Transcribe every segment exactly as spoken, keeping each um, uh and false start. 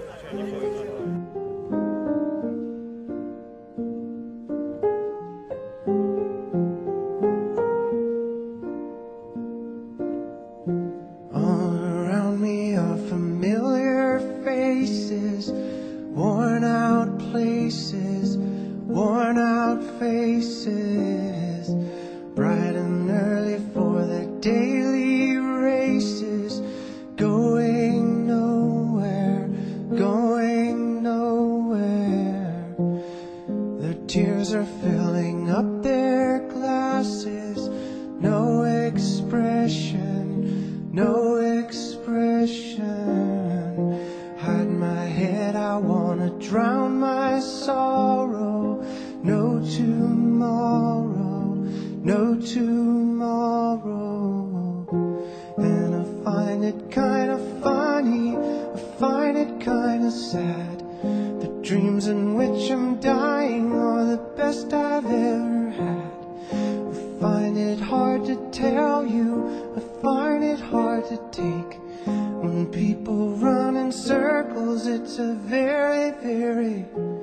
Worn out places, worn out faces, bright and early for the daily races, going nowhere, going nowhere. Their tears are filling up their glasses, no expression, no expression. Hide my head, I wanna drown my sorrow. No tomorrow, no tomorrow. And I find it kinda funny, I find it kinda sad. The dreams in which I'm dying are the best I've ever had. I find it hard to tell you, I find it hard to take. When people run in circles, it's a very, very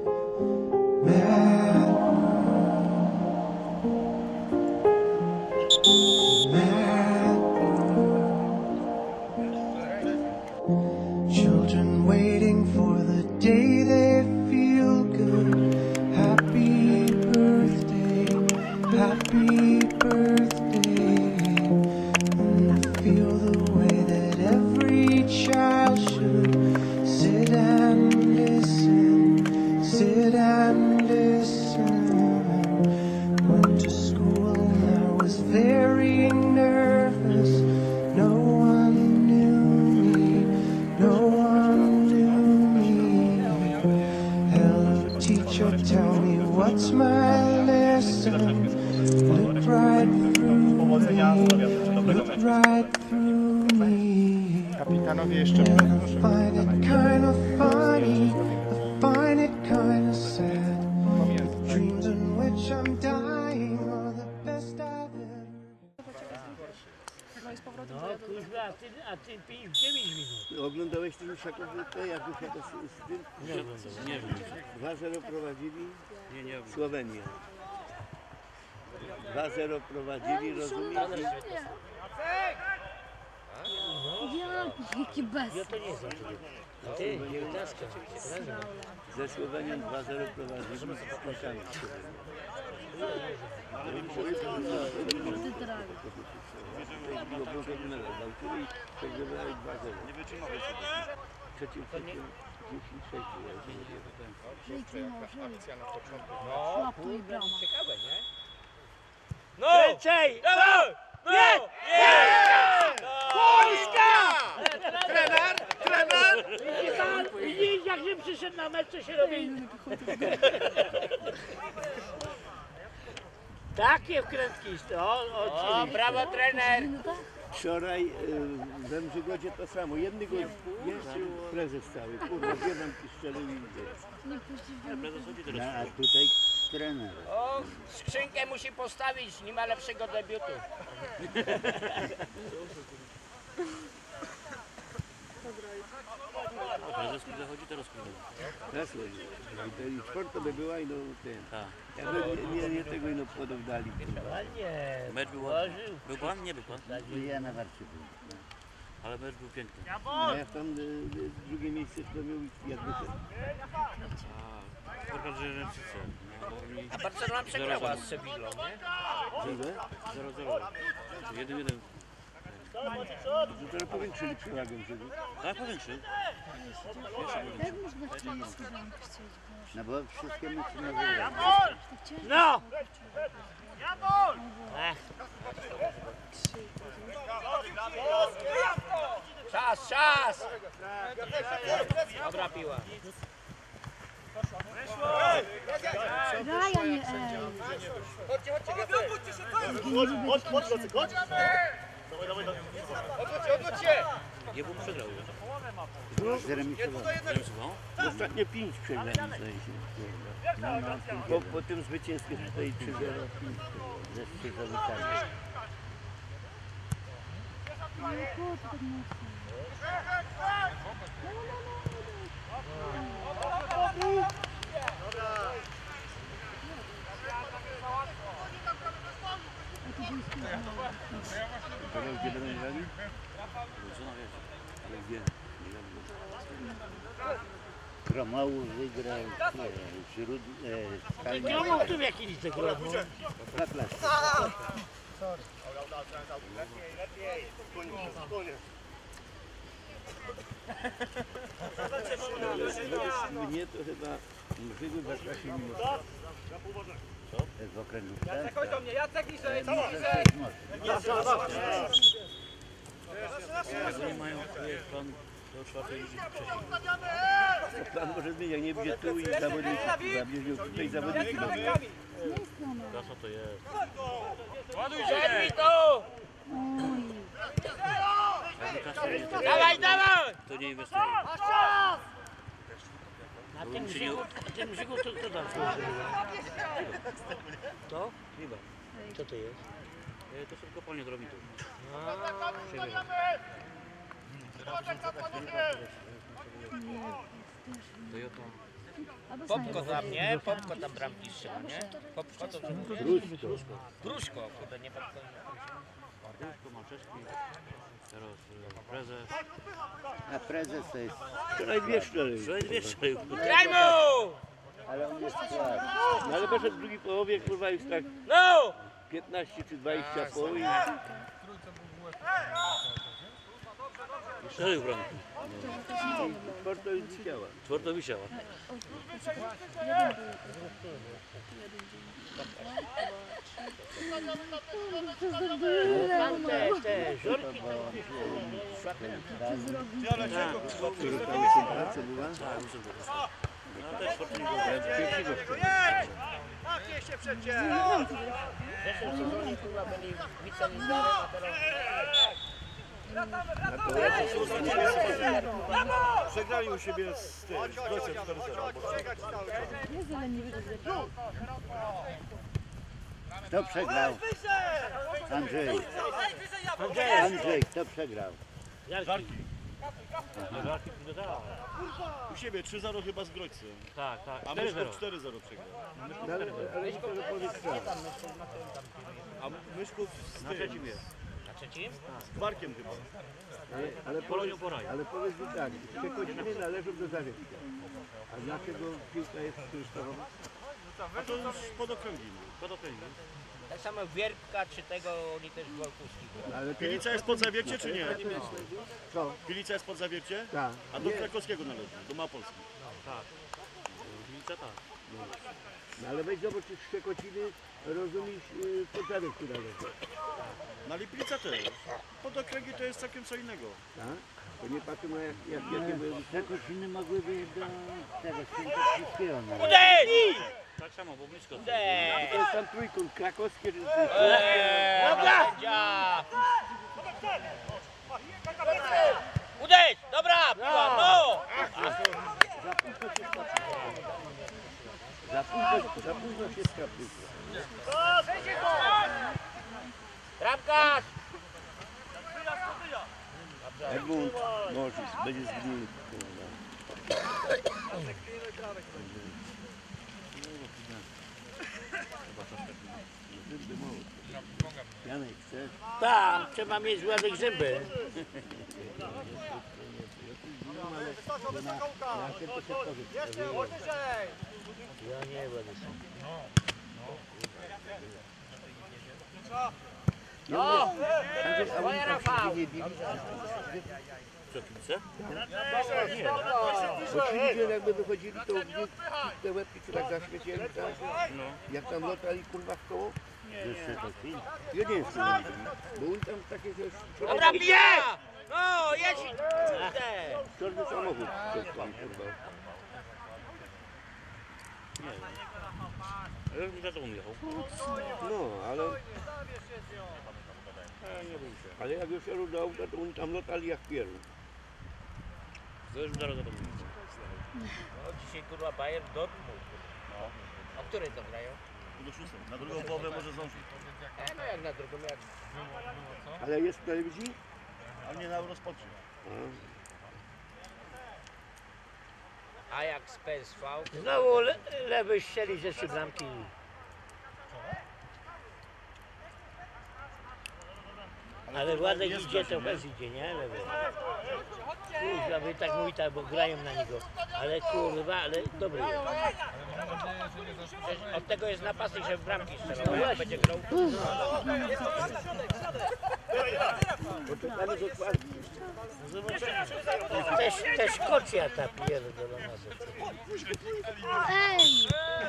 mad world. Mad world. Children waiting for the day they feel good. Happy birthday, happy birthday. And I feel the way that every child should sit and listen, sit and listen. Went to school and I was very nervous. No one knew me, no one knew me. Hello teacher, tell me what's my lesson. Look right through me, look right through me. Kapitanowie jeszcze And I find it kind of funny, I find it kind of sad. The dreams in which I'm dying are the best I've ever. No kurwa, a ty, a ty dziewięć minut. Oglądałeś ten Szakownicę, jak wysiadł z, z tym? Nie oglądałem, nie wiem. dwa zero prowadzili Nie, nie oglądałem. Słowenię. dwa zero prowadzili, rozumiesz? Jaki bez. Ja to nie znam. Ty, dziewiętnastka. Ze Słowenią dwa zero prowadzili z Polkami. nie wytrzymałeś sobie. Trzecim, trzecim, dziesięć sześć Akcja na początku. Ciekawe, nie? No! Kręcej! No! Nie! Polska! Trener! Trener! Widzisz pan? Widzisz, jak się przyszedł na mecz, co się robi? Takie wkrętki, o, o, o brawo trener! Wczoraj y, we Mrzygodzie to samo. Jednego jeszcze prezes cały. Kurwa, jeden strzelił i idzie. No, a tutaj trener. O, skrzynkę musi postawić, nie ma lepszego debiutu. Prezes kiedy zachodzi, teraz kurwa. Teraz chodzi. I czwarto by była i no ten. Jakby nie, nie, nie tego ino podów dali. Ładnie. Mecz był ładny. Był pan? Nie był pan? Ja na warcie byłem. Ale mecz był piękny. No ja tam y, y, drugie miejsce zrobił jakby ten. Portal, że Remczyce. A Barcelona przegrała z Sewillą, nie? zero zero. jeden jeden. To teraz powiększyli przewagę Mrzygu. Tak, powiększy. Jak można w tym sezonie chcieć? No bo wszystkie mecze na wygrać. No! Ech. Czas, czas! Dobra piła. Ryan, ej! Chodź, chodź, chodź, chodź! Dawaj, dawaj, dawaj. Odwróć, odwróć się! Nie był przegrał już. Zremisował. Zremisował? Ostatnie pięć przegrali, zdaje się. No, no, po, po tym zwycięstwie tutaj trzy zero ze Strzyżowicami. Chromołów wygrał, e, źród, e, Skalnia, Czemu tu w jakiej liczbie gra? dwa klasy. Według mnie to chyba Mrzygły w klasie mimo co? To jest w okręgówce? Jacek, chodź do mnie, Jacek, niżej, Może niżej! coś może. Jak oni mają plan do czwartej ligi wcześniej. To plan może być, jak nie będzie tu i zawodników, zabierze tutaj zawodników. Klasa to jest. Zerwij to! Jakby klasa nie to, Dawaj, dawaj! to nie inwestuje. Na tym brzygu, na tym brzygu to kto tam służy? To? Chyba. Co to jest? E, To są kopalnie drobitu. Toyota. Popko tam, nie? Popko tam bramki strzela, nie? Popko to Gruszko. Gruszko, kurde, nie popko. Barduszko, Malczewski. Teraz e, prezes. A prezes to jest wczoraj dwie szczery. Wczoraj dwie strzelił. Graj mu! Ale on jest słaby. No ale poszedł w drugiej połowie, kurwa już tak No! piętnaście czy dwadzieścia po i Strzelił bramkę. sport to już działa. Twardo wisiała. Tam te, te żurki. Co była? No też sportownik. Pierwszego Machnie się przecież! W zeszłym sezonie chyba byli wiceliderem, a teraz... Przegrali u siebie z tym, z Grocem cztery zero. Jezu, ale nie wygląda. Kto przegrał? Andrzej. Andrzej, kto przegrał? Jarki. U siebie trzy zero chyba z Groćcem. Tak, tak. A cztery zero. Myszków cztery zero przegrał. No, ale ale nie to powiedz co. A Myszków z Na tym, trzecim jest. Na trzecim? z Gwarkiem chyba. Ale Polonią powiedz, Poraj. ale powiedz mi tak, Szczekociny należą do Zawiecka. A dlaczego piłka jest Krzysztofowa? A to już pod okręgiem. Pod okręgiem. Tak samo Wierpka czy tego, oni też Wolkowski. Ale to Pilica jest pod Zawiercie czy nie? co? Pilica jest pod Zawiercie? Tak. A do Krakowskiego należy, do Małopolski. Tak. Gliwice tak. No, ale weź zobacz, czy Szczekociny rozumiesz yy, pod Zawiecku należy. Na Liplica też. Pod okręgi to jest całkiem co innego. Tak? To nie patrzę na jak, jak, jakie były. Szczekociny mogłyby do tego Świętokrzyskiego należeć. Uderz! Tak samo, bo blisko. Uderz! To jest tam trójkąt krakowskie, czy Eee, dobra! Sędzia! Uderz! Dobra, piła, no! za późno, za późno się skapuje. Bramkarz! Edmund Morzyc, będzie zgniły. Janek, chcesz? Tak, trzeba mieć ładne grzęby. Ja nie będę sam. No! Twoje Rafał! Nie bili? Co, kibice? Bo ci ludzie jakby wychodzili, to w nich te łebki co tak zaświecieli, tak? No. Jak tam lotali kurwa w koło? Ze Szczekocin? Ja nie wiem, co oni byli. Bo oni tam takie coś... Dobra, bije! No, jedź! Kurde! Czarny samochód coś tam kurwa. Nie wiem. Ale nie wiadomo jechał. No, ale... Ale jak już jadł do auta, to oni tam lotali jak pieru. To już zaraz za to mówię. No, dzisiaj kurwa Bayern Dortmund. No. O której to grają? Do szóstej. Na drugą połowę może zdążyć. E, no jak na drugą, jak... Ale jest w telewizji? A nie na rozpocznie. Ajax P S V. Znowu le lewy strzeli ze trzy bramki. Ale Władek idzie, to bez idzie, nie? Lewy. Kurwa, wy tak mówi, tak, bo grają na niego. Ale kurwa, ale dobry jest. Przecież od tego jest napastnik, że w bramki strzelał. Jak będzie grał? Poczekamy dokładnie. Też, też kocia ta pierdolona. Ej!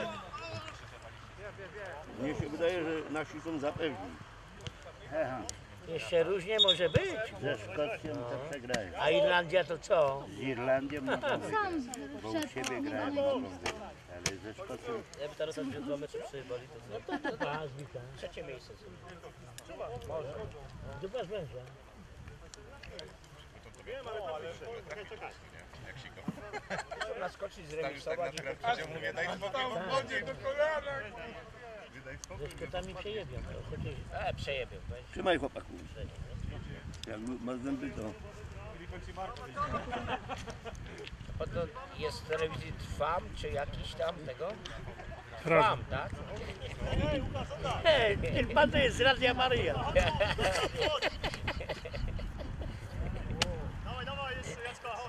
Mnie się wydaje, że nasi są zapewni. Aha, Jeszcze różnie może być. ze Szkocją to przegrają. A Irlandia to co? Z Irlandią mogą wygrać, Sam bo u siebie grają mogą wygrać. Ale ze Szkocją Jakby teraz już dwa mecze przejebali, to co? No to tak, trzecie miejsce. Może. Dupa z węża. Naskoczyć, zremisować i ze Szkotami przejebią. E, przejebią. Trzymaj chłopaku. Jak masz zęby, to... Bo to jest telewizji Trwam, czy jakiś tam tego? Trwam, tak? Hej, ten pan to jest z Radia Maryja. Dawaj, dawaj, jeszcze Jacka, chodź.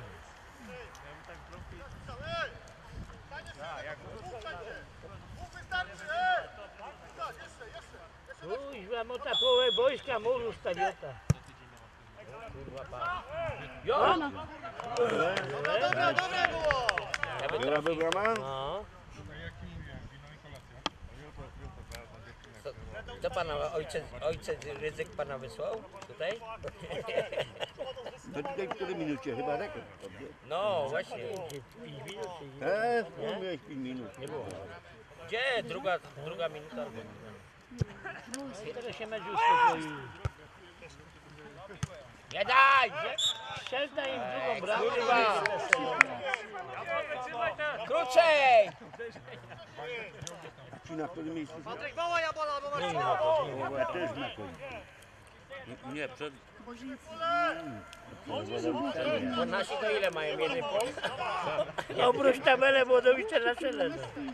Kuźwa, mota połowę wojska muru stawiota. Kurwa pan. Jo! Dobra, dobre było! Była wybrana? No. To, to pana ojciec, ojciec Rydzyk pana wysłał tutaj? To tutaj w której minucie? Chyba rekord. No właśnie. Eee, miałeś pięć minut. Nie było. Gdzie? Druga, druga minuta. Tego się mecz uspokoił. Nie daj! Strzelna im drugą bramę. Kurwa! Krócej! Ci na którym miejscu? Patryk, woła Jabola, bo masz połowa też na końcu. Nie, przed... Bo nasi to ile mają? Jeden punkt? Obróć tabelę Młodowice na czele.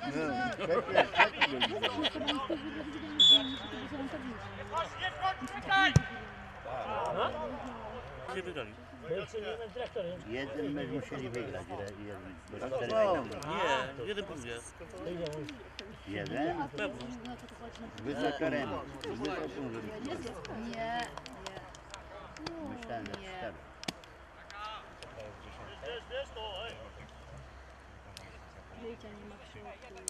Nie wygrali. Jeden mecz musieli wygrać. re- re- bo cztery No, Nie, jeden punkt nie. Jeden? Pewno. Wysoka remis. Wysoką remis. Nie, nie. Myślałem, że cztery. Wiesz, wiesz to, ej. Życia nie ma w środku.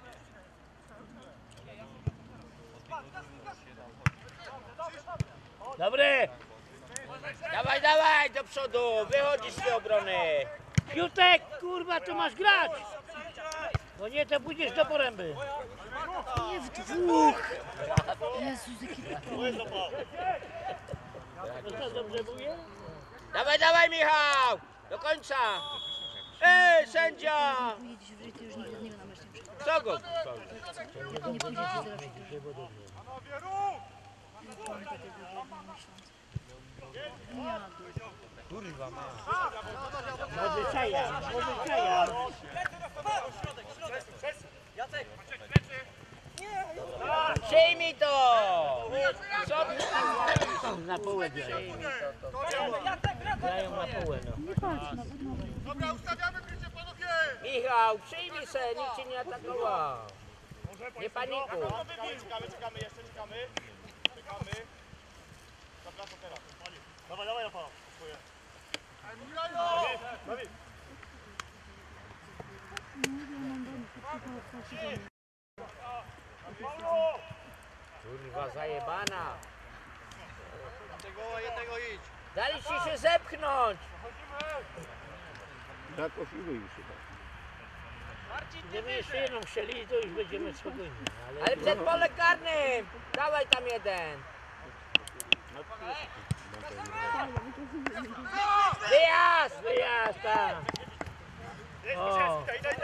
Dobry! Dawaj, dawaj, do przodu! Wychodzisz z tej obrony! Piutek, kurwa, tu masz grać! No nie, to pójdziesz do poręby. Nie w dwóch! Jezus, jaki No to dobrze mówię? Dawaj, dawaj, Michał! Do końca! Ej, sędzia! pojedziesz w życiu, już nigdy z niego na mecz nie przyjdzie. Co go? Nie pójdziesz z drogi. Nie pamiętam tego, że na miesiąc. Ja, Kurwa ma. Młody czaja, młody czaja. Przyjmij to! Co? Na połę przyjmij to. to. Grają na połę, no. nie patrz, nawet no. Dobra, ustawiamy krycie, panowie! Michał, przyjmij se, nikt cię nie atakował. Nie panikuj. Czekamy, czekamy, czekamy, jeszcze czekamy. Czekamy. Dobra, to teraz. Dawaj, dawaj, Rafał. Swoje. Dawid! Kurwa zajebana. Jednego, jednego idź. Dali ci się zepchnąć. Zakosiły już chyba. Gdyby jeszcze jedną strzelili, to już będziemy spokojni. Ale, ale przed pole karnym! Dawaj tam jeden! Wyjazd! Wyjazd tam! O!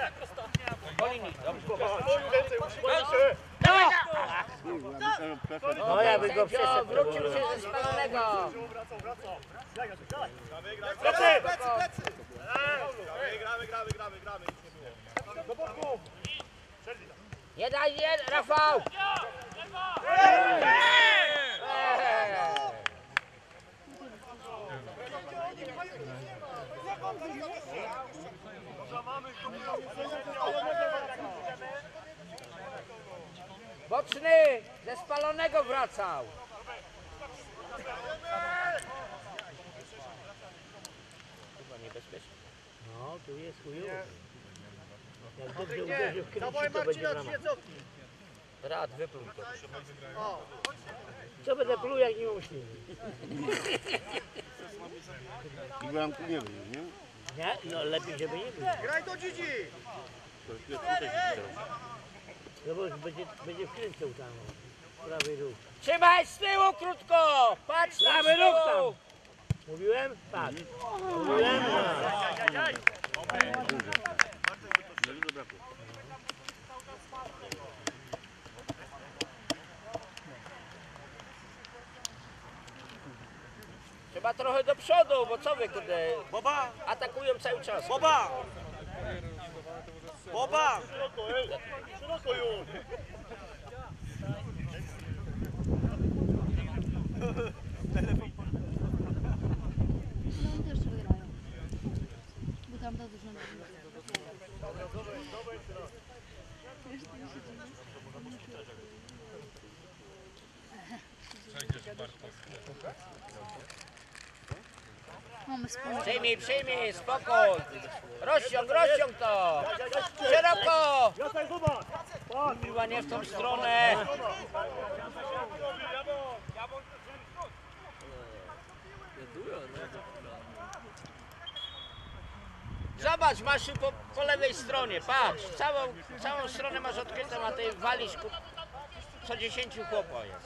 Dawaj! No ja bym go przeszedł. Wrócił się ze spalonego! Wracał, wracał. Gramy, gramy, gramy. Plecy, plecy! Gramy, gramy, gramy, gramy. Do boku! Nie daj, nie, Rafał! Boczny ze spalonego wracał. Chyba niebezpiecznie. No, tu jest chujowo. Jak dobrze uderzy w kręci, to będzie brama. Rad, wypluj to. Co będę pluł, jak nie mam śliny? I bramki nie będzie, nie? Nie? No lepiej, żeby nie było. Graj do Dzidzi! No bo już będzie, będzie wkręcał tam. Prawy róg. Trzymaj z tyłu krótko! Patrz tam Prawy z róg tyłu! tam! Mówiłem? Tak. Mówiłem? No. Trzeba trochę do przodu, bo co wy kurde, Boba! atakują cały czas. Boba! Boba! Szeroko już! No oni też wygrają. Bo tam to dużo nie Mamy spokój. Przyjmij, przyjmij, spokój. Rozciąg, rozciąg to. Szeroko. Kurwa, nie w tą stronę. Zobacz, masz tu po, po lewej stronie, patrz. Całą, całą stronę masz odkrytą, a ty walisz ku, co dziesięciu chłopa jest.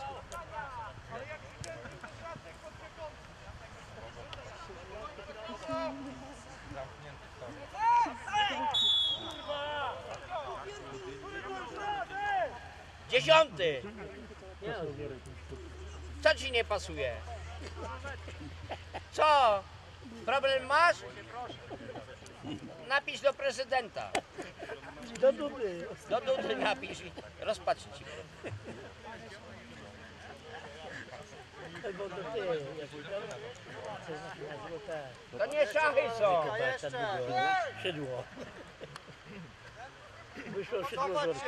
Dziesiąty! Co ci nie pasuje? Co? Problem masz? Napisz do prezydenta. Do dupy. Do Dudy napisz i rozpatrzy ci. Albo do ty. Jak to To nie szachy są. Szydło. Wyszło szydło z worka.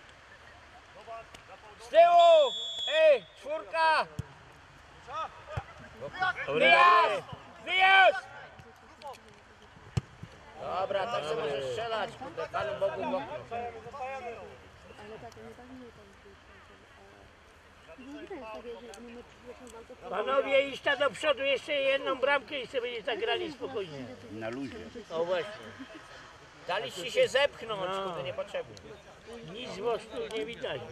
Z tyłu! Ej, czwórka! Wyjazd! Wyjazd! Dobra, tak sobie możesz strzelać. Kurde, Panu Bogu w okno. Ale tak, nie tak, nie tak. No i to jest takie, że numer trzydzieści walka. Panowie, iść ta do przodu, jeszcze jedną bramkę i sobie będzie zagrali spokojnie. Na luzie. O właśnie. Daliście się zepchnąć, No. kurde, niepotrzebnie. Nic z mostu nie widać.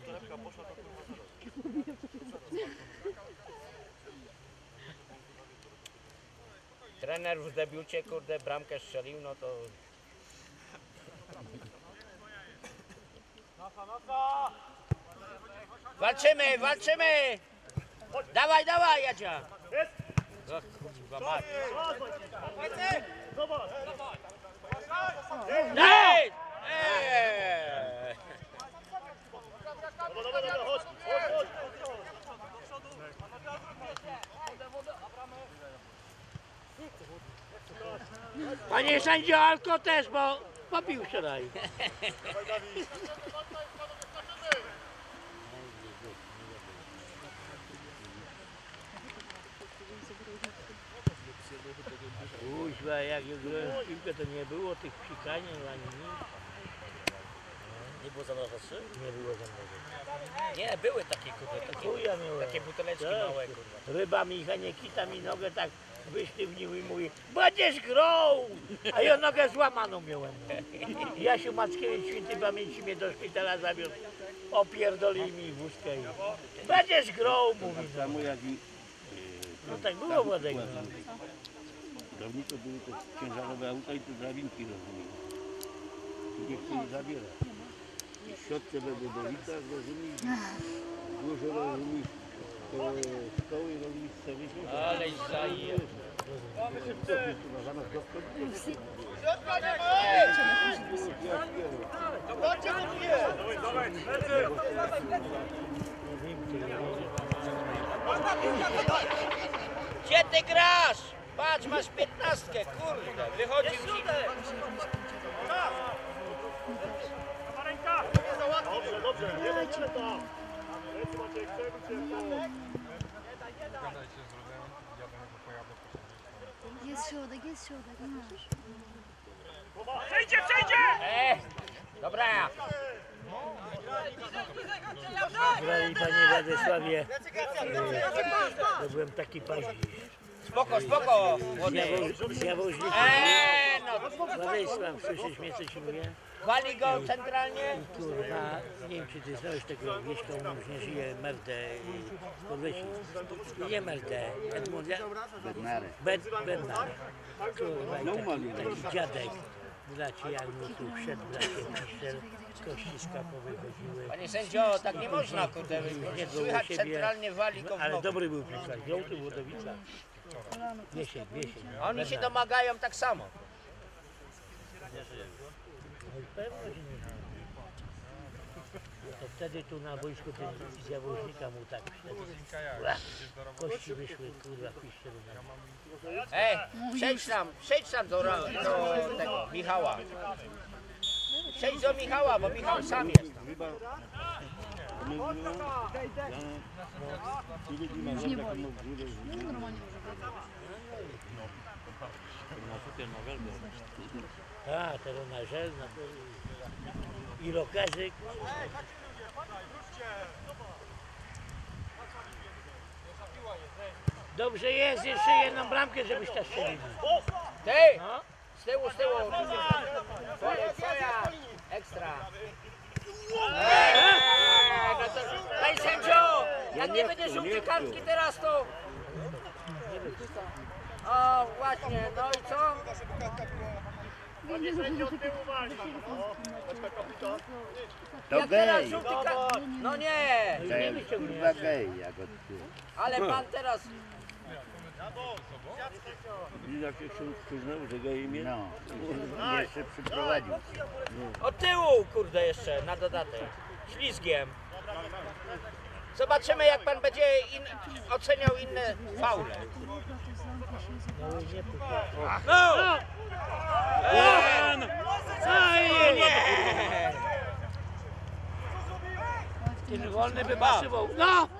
Trener w debiucie, kurde, bramkę strzelił, no to... Walczymy, walczymy! Dawaj, dawaj, Jadzia! O, kurwa, mać. Ej! Ej! Panie sędzio, Alko też, bo popił wczoraj. Kuźwa, jak już grałem w piłkę, to nie było tych psikania ani nic. Nie było zamrożenia? Nie było zamrożenia. Nie, były takie, kurde, takie, Chuja miałem. takie buteleczki Tak. małe, kurwa. Ryba mi, Haniekita mi nogę tak wysztywnił i mówi: będziesz grał! A ja nogę złamaną miałem. Jasiu Mackiewicz, świętej pamięci, mnie do szpitala zawiózł. Opierdolili mi wózkę i będziesz grał, mówi. Tak samo jak i... No tak było, Władek. No. Dawniej to były te ciężarowe auta i te drabinki, rozumiem. I nie chcieli zabierać. I w środce we Wodowicach, rozumiem, dużo, rozumiem, koło szkoły, rozumiem, sobie. Aleś zaje. Zamiast do Gdzie ty grasz? Patrz, masz piętnastkę, kurde, wychodził ci. Dobrze, dobrze, jeden tyle to. Lecz Maciek, przejmuj się to. Gadajcie z Rudem, ja do niego pojadę później. Jest środek, jest środek, masz. Przejdzie, przejdzie! E, dobra. Grali panie Władysławie, to byłem taki paździerz. Spoko, spoko, Z młody. Jawoż- Z Jaworznika. Eee, no, Władysław, słyszysz mnie, co ci mówię? wali go centralnie. Kurwa, nie wiem czy ty znałeś tego wieśka, on już nie żyje, Merdę z Podlesi. Nie Merdę, Edmund, ja- Bednarek. Bed, Bednar. Kurwa, i taki, taki dziadek. Bracie, jak mu tu wszedł, bracie, Piszel, kości skapowe chodziły. Panie sędzio, tak nie można, kurde, Nie było u słychać siebie, centralnie wali go w ale nogi. dobry był piłkarz, żółty Włodowica. Wiesień, Wiesień. A oni się domagają tak samo. No i pewno, że nie ma. To wtedy tu na boisku ten z Jaworznika mu tak wtedy. Kości wyszły, kurwa, w Piszczelu. Ej, przejdź tam, przejdź tam do, ra- do tego, Michała. Przejdź do Michała, bo Michał sam jest tam. Już nie boli. No normalnie A, tego na żel, na to... I rokerzyk. Dobrze jest, jeszcze jedną bramkę, żebyście strzelili. Ty! No. Z tyłu, z tyłu. Twoja, twoja. Ekstra. Eee, no to, panie sędzio, jak nie będzie żółtej kartki teraz, to... O, właśnie, no i co? Panie sędzio, od tyłu walczy. O, beczka kapitan. To Jak teraz gej. żółty kartki... No nie, To jest kurwa gej, jak od tyłu. ale pan teraz... I jak się przyznał, że go imię? No. Jeszcze przyprowadził. Od tyłu, kurde, jeszcze, na dodatek. Ślizgiem. Zobaczymy, jak pan będzie in, oceniał inne faule. No! Eee, Aj, nie! ten wolny by pasował. No!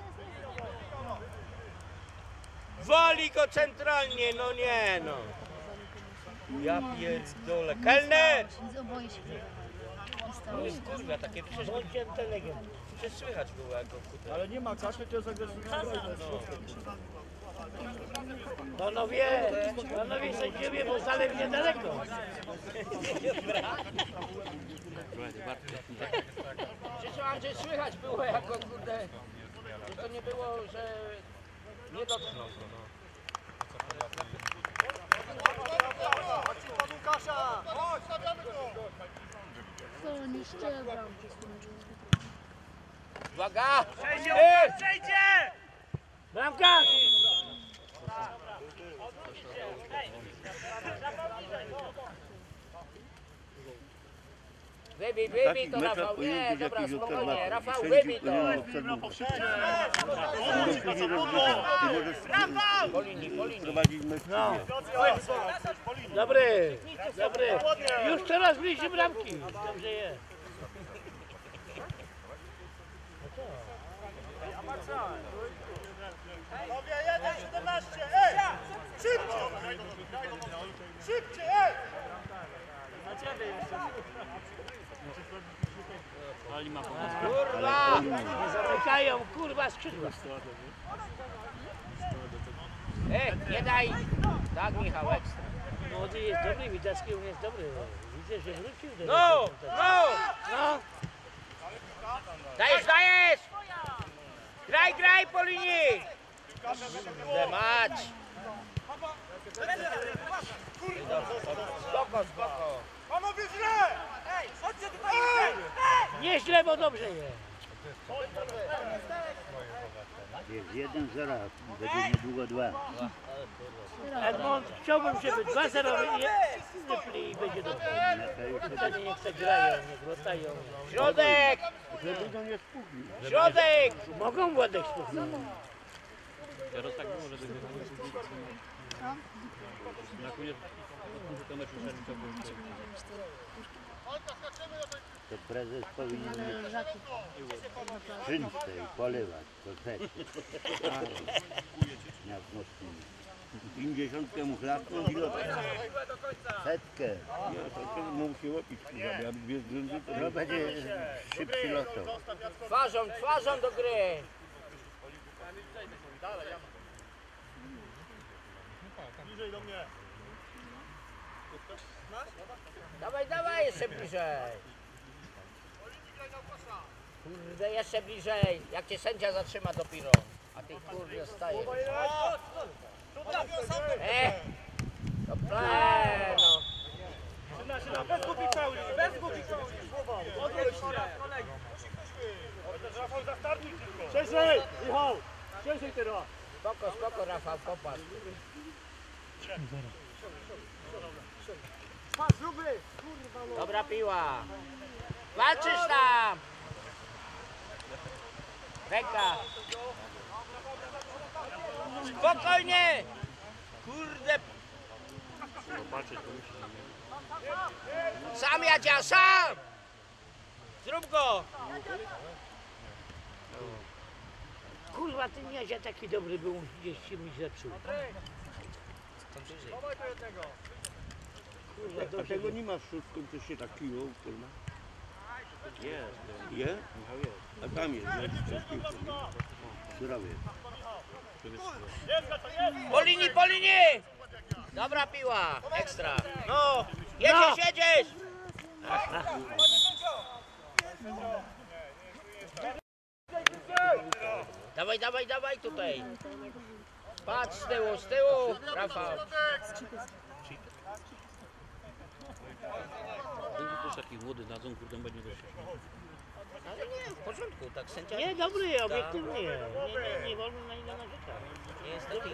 Wali go centralnie, no nie no. Ja pierdolę. Kelner! Z oboje się No jest kurwa, takie przecież, Bądźcie inteligent. przecież słychać było jak go kurde. Ale nie ma kaszy, to jest agresywny. Panowie, panowie sędziowie, bo zalew niedaleko. Przecież Andrzej słychać było jak go kurde. Że to nie było, że nie dotknął. To nie szczerbam. Uwaga! Przejdzie, Ej! przejdzie! Bramka! Wybij, W wybij takich to meczach Rafał. powinien Nie, być dobra, jakiś spokojnie. obserwator. Rafał, Sędziów wybij to. powinien obserwować. Ty możesz Po linii, po linii. prowadzić mecz. No, dobry, dobry. Już coraz bliżej bramki. Dobrze jest. Panowie, jeden siedemnaście, ej! Szybciej! Szybciej, ej! Kurwa! Nie zamykają, kurwa, skrzydła. Ej, nie daj! Tak, Michał, ekstra. Młody jest dobry, Witacki u mnie jest dobry. Widzę, że wrócił do No, niego. no! No, Dajesz, dajesz! Graj, graj po linii! Kurde mać! Spoko, spoko. Panowie, źle! Ej, chodźcie tutaj! nieźle, bo dobrze jest. Jest jeden zero, będzie niedługo dwa. Edmond, chciałbym, żeby dwa zero wypli i będzie dobrze. Wtedy nie chce grają, nie glotają. Środek! Środek! Mogą Władek spokojnie. Teraz tak było, że to na koniec tego meczu To prezes powinien mieć skrzynce i polewać, to setkę. Jak mocniej. Pięćdziesiątkę mu chlapnął i lotę. Setkę. Ja to mógł się łopić, kurwa, miał dwie zrzędy, to To będzie szybszy lotowy. Twarzą, twarzą do gry. Bliżej do mnie. Dawaj, dawaj, jeszcze bliżej. Kurde, jeszcze bliżej. Jak cię sędzia zatrzyma dopiero. A ty kurde stajesz. E, dobre, no. Syna, syna, bez gubi cały, bez gubi cały. Odwróć się. Rafał, zastartuj tylko. Szerzej, Michał. Szerzej teraz. Spoko, spoko, Rafał, popatrz. Patrz, ruby. Kurwa, no. Dobra piła. Walczysz tam. Ręka. Spokojnie. Kurde. Sam Jadzia, sam. Zrób go. Kurwa, ten Jadzia taki dobry był, gdzieś się mi zepsuł. Kurwa, A dobrze. tego nie ma w szóstku, to się tak kiło, kurwa. Jest. Jest? A tam jest, jest. Surowy. Po linii, po linii! Dobra piła, ekstra. No, jedziesz, jedziesz! Dawaj, dawaj, dawaj tutaj. Patrz z tyłu, z tyłu, Rafał. Też taki młody dadzą, kurde, będzie do siebie. Ale nie, w porządku, tak sędzia. Nie, dobry, obiektywnie. Nie, nie, nie wolno na niego narzekać. Nie jest taki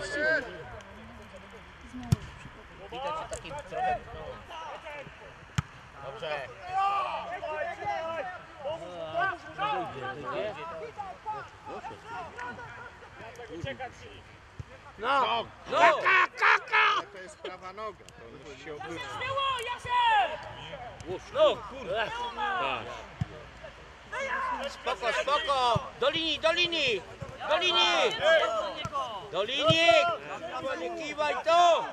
widać, że taki trochę. Dobrze. No, No! Kaka, kaka! To jest prawa noga, to musi się obrócić. No, kurde. Spoko, spoko! Do linii, do linii! Do linii! Do linii! Nie kiwaj to!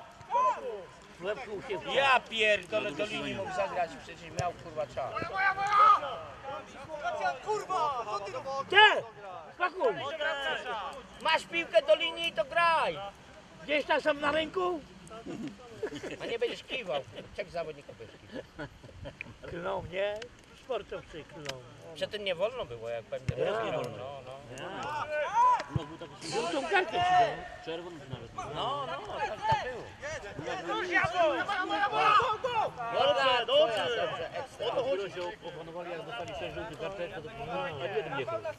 Ja pierdolę, do linii mógł zagrać, przecież miał kurwa czas. Ty! Spakuj! Masz piłkę do linii, to graj! Gdzieś tam są na rynku? A nie będziesz kiwał. Czek zawodników będziesz kiwał. Klną mnie. Sportowcy klną. Przedtem nie wolno było, jak pewnie Ja. rozbierał. No, no. No, był taki Żółtą kartę ci dał. czerwony nawet. No, no, tak, tak było. Dobrze, dobrze. Dobrze, ekstra. Dopiero się opanowali, jak dostali sześć żółtych kartek, to dopiero a jeden nie chodzi.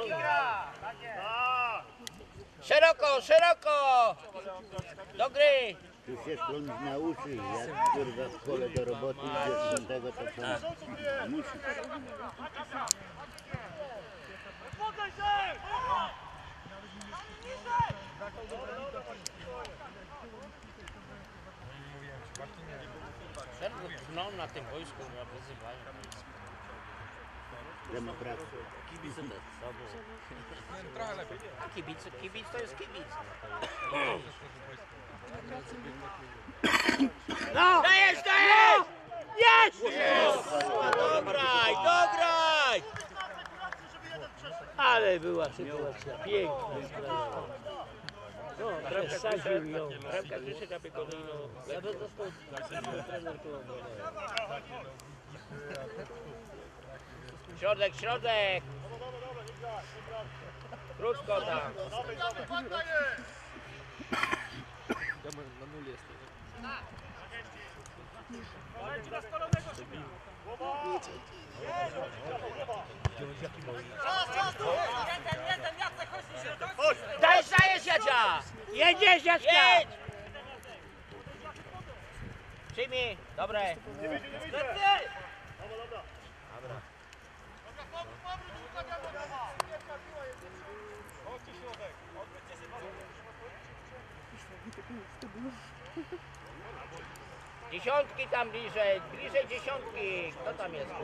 Szeroko, szeroko! Do gry! Tu się szkląc nauczy, jak kurwa w pole do roboty idzie z tego, to co musi. Szeroko tchną na tym wojsku, ja wyzywają. Demokracja. Kibice też sobą. Trochę lepiej. A kibic, kibic to jest kibic. No! Dajesz, dajesz! Jest! Dograj, dograj! Ale była sytuacja piękna. No, przesadził ją. Bramka Krzysiek Kapiekolino. Nawet został trener klubu. Środek, środek! Krótko tam. Dajesz, dajesz, Jadzia! Jedziesz, Jacka! Jedź! Przyjmij, dobre. Dziesiątki tam bliżej, bliżej dziesiątki. Kto tam jest?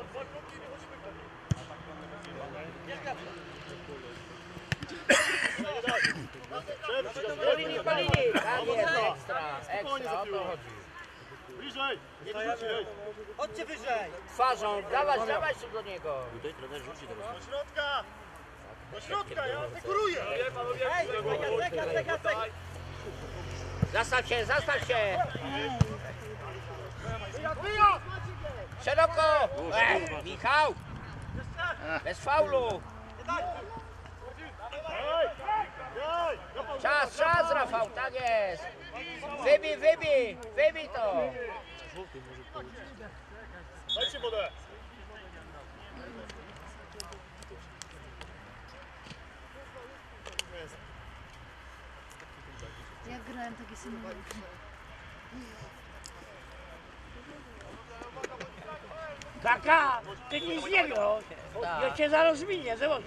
Polini, polini. Tam jest ekstra, ekstra, o to chodzi. Bliżej! Nie bliżej! Chodźcie wyżej! Twarzą, dawać, dawać się do niego. Tutaj trener rzuci teraz. Do środka! Do środka, ja asekuruję! Ej, Jacek, Jacek, Jacek! Zastaw się, zastaw się. Szeroko! E, Michał! Bez faulu! Czas, czas Rafał, tak jest! Wybij, wybij, wybij to! Dajcie wodę! Ja grałem takie symulacje. Kaka, ty nic nie grał. Ja cię zaraz zmienię, zobaczysz.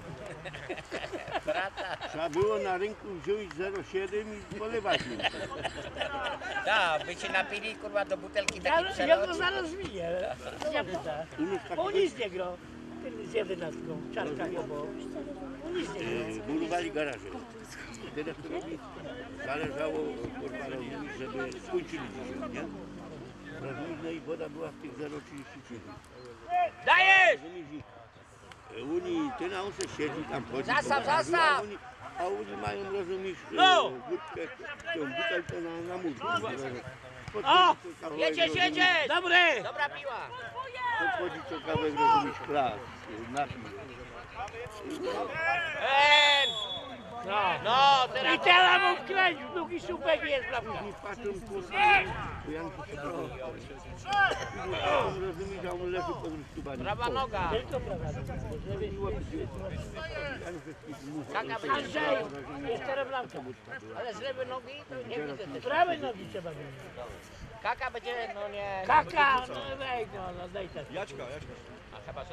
Trzeba było na rynku wziąć zero siedem i polewać nim. Tak, by ci napili kurwa do butelki Ja, taki ja go przelot. zaraz zmienię. Nie pyta. Bo nic nie grał. Z jedenastką, czarka obok. Nic nie grał. Murowali garaże. Dyrektorowi zależało kurwa rozumieć, żeby skończyli dzisiaj, nie? Rozumieć, no i woda była w tych zero trzydzieści trzy. Dajesz! Rozumiesz, i Unii, ty na once siedzi tam chodzi. Zastaw, po garażu, zastaw! A Unii, a Unii mają, rozumiesz, No! wódkę, tą butelkę na, na mur. O! Jedziesz, jedziesz! Dobry! Dobra piła! Podchodzi co kawałek, rozumiesz, klas, napij. Eee, No. no, I teraz... teraz mu wkręć, drugi słupek jest prawda. I patrzą, kurwa, to Janku się podoba. Rozumiesz, a on leży pod rusztubami. Prawa noga. Tylko prawa. Kaka będzie... Andrzej, jest teraz bramka. Ale z lewej nogi to nie widzę też. Prawej nogi trzeba mieć. Kaka będzie, no nie... Kaka, no wejdź, no, no daj tak. A chyba, że...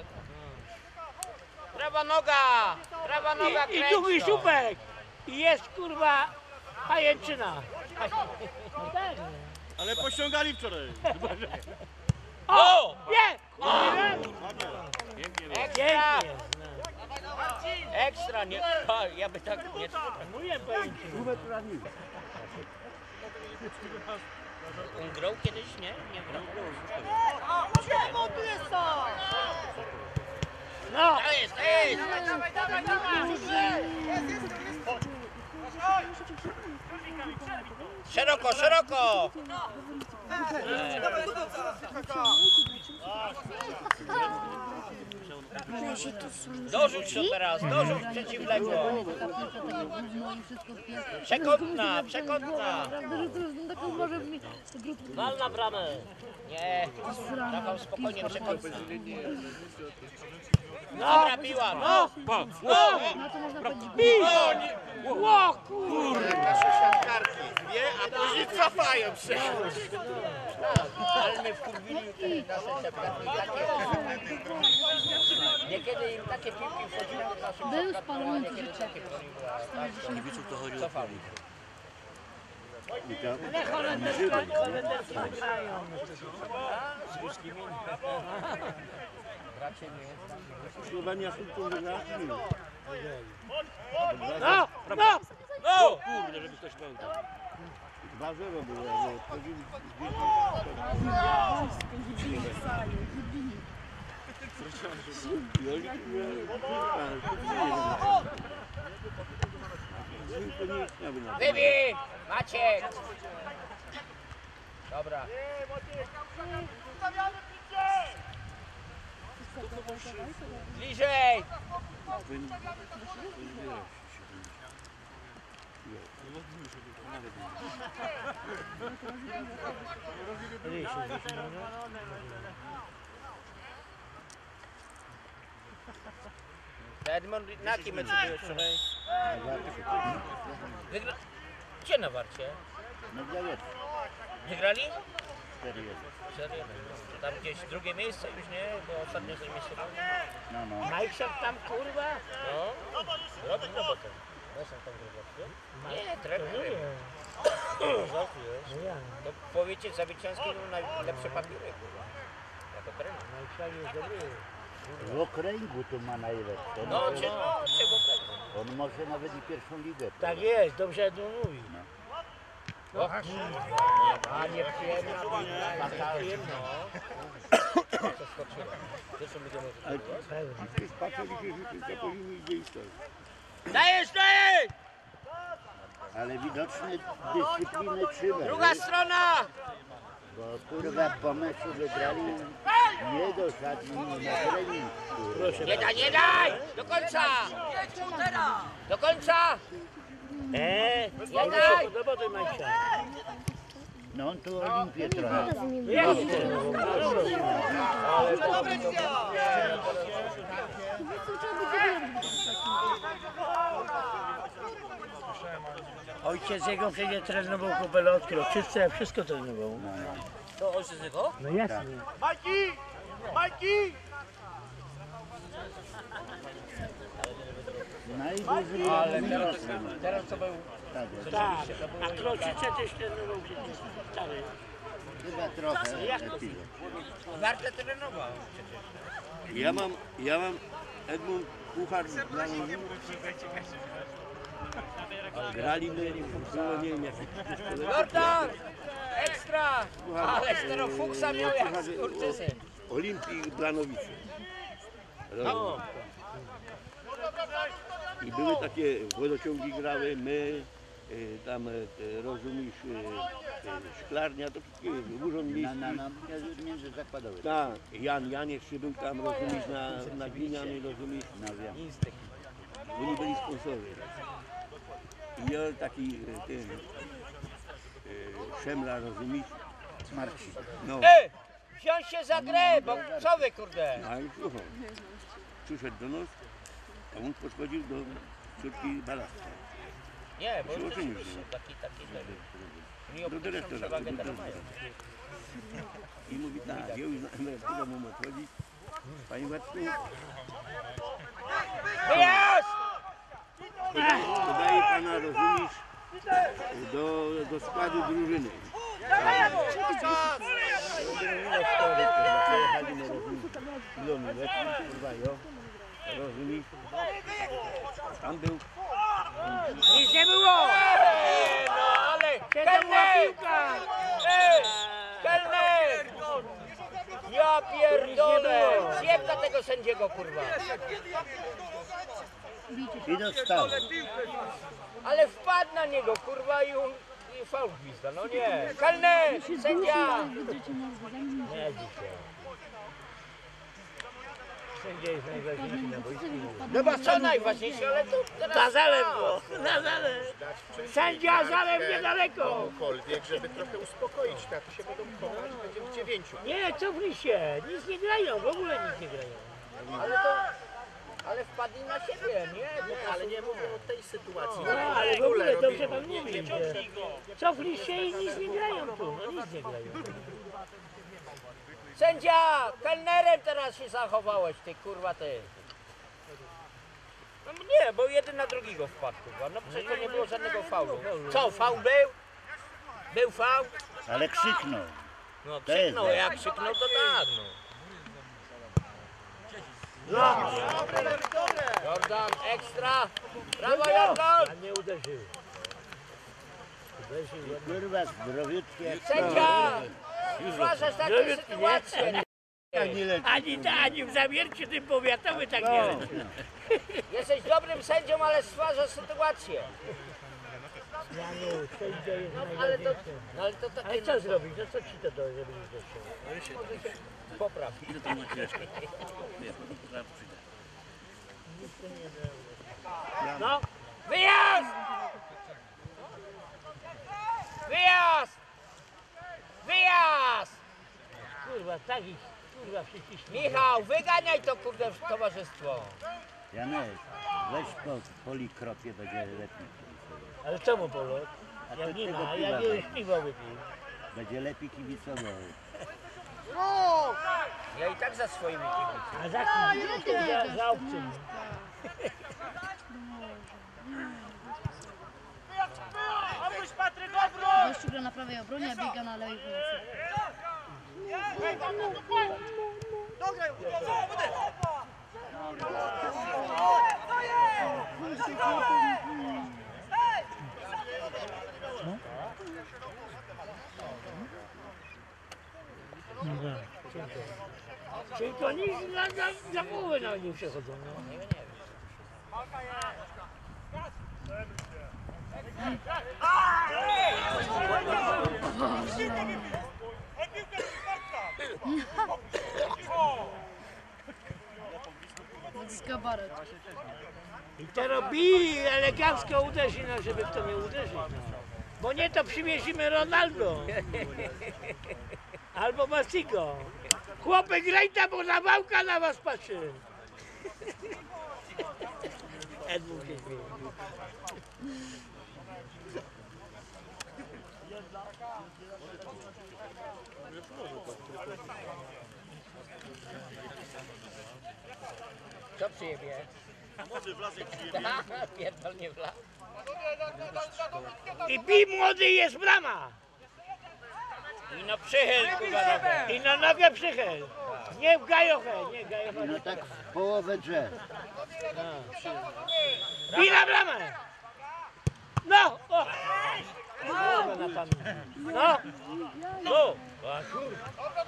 Prawa noga! Prawa noga I, i kręć drugi to. słupek. I jest kurwa pajęczyna. No tak. Ale pościągali wczoraj! O! Nie! Ekstra! Pięknie. Ekstra, nie... O, ja by tak nie... Mówiłem pajęczynę. On grał kiedyś, nie? Nie grał. Czemu tu jest to? No! To jest, to jest! Dawaj, dawaj, dawaj! Jest, jest, jest! Szeroko, szeroko! Dawaj, do końca! Dorzuć to teraz, dorzuć przeciwległo. Przekątna, przekątna. Wal na bramę. Nie, Rafał spokojnie, przekątna. No! Dobra piła, no! No! No to można powiedzieć. Bij! O kurde! Wie, a później cofają się! Ale mnie wkurwili nasze szeptarki takie. Niekiedy im takie piłki wchodziły do naszych Był szeptarków, a spalony niekiedy życzek. takie wchodziły. Cofali. Nie holenderskie, holenderskie grają. Z ruskimi. Bracie nie. Słowenia są wygrać. No! No! No! Kurde, żeby ktoś był tam. dwa zero było, jak odchodzili I oni Wybij! Maciek! Dobra. Bliżej! Edmond, na jakim meczu byłeś wczoraj? Wygra... Gdzie na Warcie? No dla jest, Wygrali? cztery jest. cztery jeden. To tam gdzieś drugie miejsce już nie? Bo ostatnio zajmie się. No, no. Majszak tam kurwa. No, robi robotę. Nie, trener. To powiecie, Zawierciański miał najlepsze papiery, kurwa. Jako trener. W okręgu to ma najlepsze. No, czy no, czy w okręgu. On może nawet i pierwszą ligę. Tak jest, dobrze Edmund mówi. No, a nieprzyjemna, nieprzyjemna. Ale przecież patrzyliście, że to powinni gdzieś stać. Dajesz, dajesz! Ale widocznie dyscyplinę trzymać. Druga strona! Bo kurwa po meczu wygrali nie do żadnej na trening. Kurwa. Nie daj, nie daj! Do końca! Do końca! Eee, Nie daj! podoba tej Majcia. No on tu Olimpię trochę. Jak nie Ojciec jego przecież trenował Kopelotki, roczystce, wszystko trenował. To ojciec jego? No jasne. Majki! Majki! Najdłużej Ale teraz, teraz to był... Tak, a Kroczyce też trenował przecież stary. chyba trochę lepiej. Warte trenował przecież. Ja mam, ja mam Edmund Puchar dla mnie. Grali my, było nie wiem jaki Jordan! Ekstra! Ale teraz Fuksa miał jak skurczysy. Olimpii Blanowice. No. I były takie wodociągi grały, my, y, tam y, rozumiesz, y, y, szklarnia, to wszystkie urząd Na, miejski. na, na międzyzakładowe. Tak, Jan Janiek jeszcze był tam, rozumiesz, na, na Gliniany, rozumiesz, No wiem. oni byli sponsorzy. I ja taki y, ten, y, Szemla, rozumiesz, Marcin. no. Ej! Wziąć się za grę, bo co wy kurde? A i słuchaj, przyszedł do nas, a on podchodził do córki Balasta. Nie, bo Się już ożenił. rzeczywiście taki, taki, taki. Do dyrektora. Przewagę do teraz mają. I mówi tak, ja już na emeryturę mam odchodzić. Panie Wacku, Wyjazd! dodaję pana, rozumiesz, do, do składu drużyny. Przejechali na rozumiesz, Ilony Leszki, kurwa, jo, rozumiesz. Tam był, Nic nie było! Ej, no ale... Kelner! Ej! Kelner! Ja pierdolę! Zjebka tego sędziego, kurwa! I dostał. Ale wpadł na niego, kurwa, i, un... i faul gwizda, no nie! Kelner! Sędzia! Nie, dzisiaj. Sędzia jest najważniejszy na boisku. No bo co najważniejsze, ale to teraz... Na zalew było, na zalew. Sędzia zalew niedaleko. Kogokolwiek, żeby trochę uspokoić, tak się będą chować, będzie w dziewięciu. Nie, cofnij się, nic nie grają, w ogóle nic nie grają. Ale to... Ale wpadli na siebie, nie? Nie, ale nie mówię o tej sytuacji. No, ale w ogóle dobrze pan mówi, że cofnij się i nic nie grają tu, no nic nie grają. Sędzia! Kelnerem teraz się zachowałeś, ty kurwa, ty. No nie, bo jeden na drugiego wpadł, kurwa. No przecież to nie było żadnego faulu. Co, faul był? Był faul? Ale krzyknął. No To jest krzyknął, tak. jak krzyknął, to tak, no. Jordan, ekstra! Brawo, Jordan! A nie uderzył. Uderzył. Kurwa zdrowiutki jak Sędzia! Uważasz takie sytuacje. Ani, ani w Zawierciu tym powiatowy tak nie leci. Jesteś dobrym sędzią, ale stwarzasz sytuację. Janu, sędzia jest No ale to, najważniejszy. no, ale to takie... Ale co zrobić? No co ci to do, żeby nie doszło? Popraw. No, Wyjazd! Wyjazd! Wyjazd! kurwa, tak ich, kurwa, przyciśnij. Michał, wyganiaj to kurde w towarzystwo. Janek, weź po polikropie, będzie lepiej. Ale czemu polot? A Jak to nie tego ma, piwa jak nie już weź. piwo wypił. Będzie lepiej kibicował. Ja i tak za swoimi kibicami. A za kim? Za, za obcym. Obróć Patryk, obróć! Gościu gra na prawej obronie, a biega na lewej pomocy. Dograj! Czyli to nic na, na, na połowę nawet nie przechodzą. No. Nie wiem, nie wiem. Naciska baret. I teraz bij elegancko uderzy, no, żeby w to nie uderzyć. No. Bo nie to przymierzymy Ronaldo. Albo Masigo. Chłopy, graj tam, bo zawałka na was patrzy. Edmund się śmieje. Co przyjebie? Młody wlazek przyjemnie. Pierdolnie w las. I bij młody, jest brama. I no przychyl, kurwa, nogę. I na nogę przychyl. Nie w gajochę, nie w gajochę. No tak w połowę drzew. Bij na bramę. No, o. Kurwa na pamięć. No. No! A kurwa.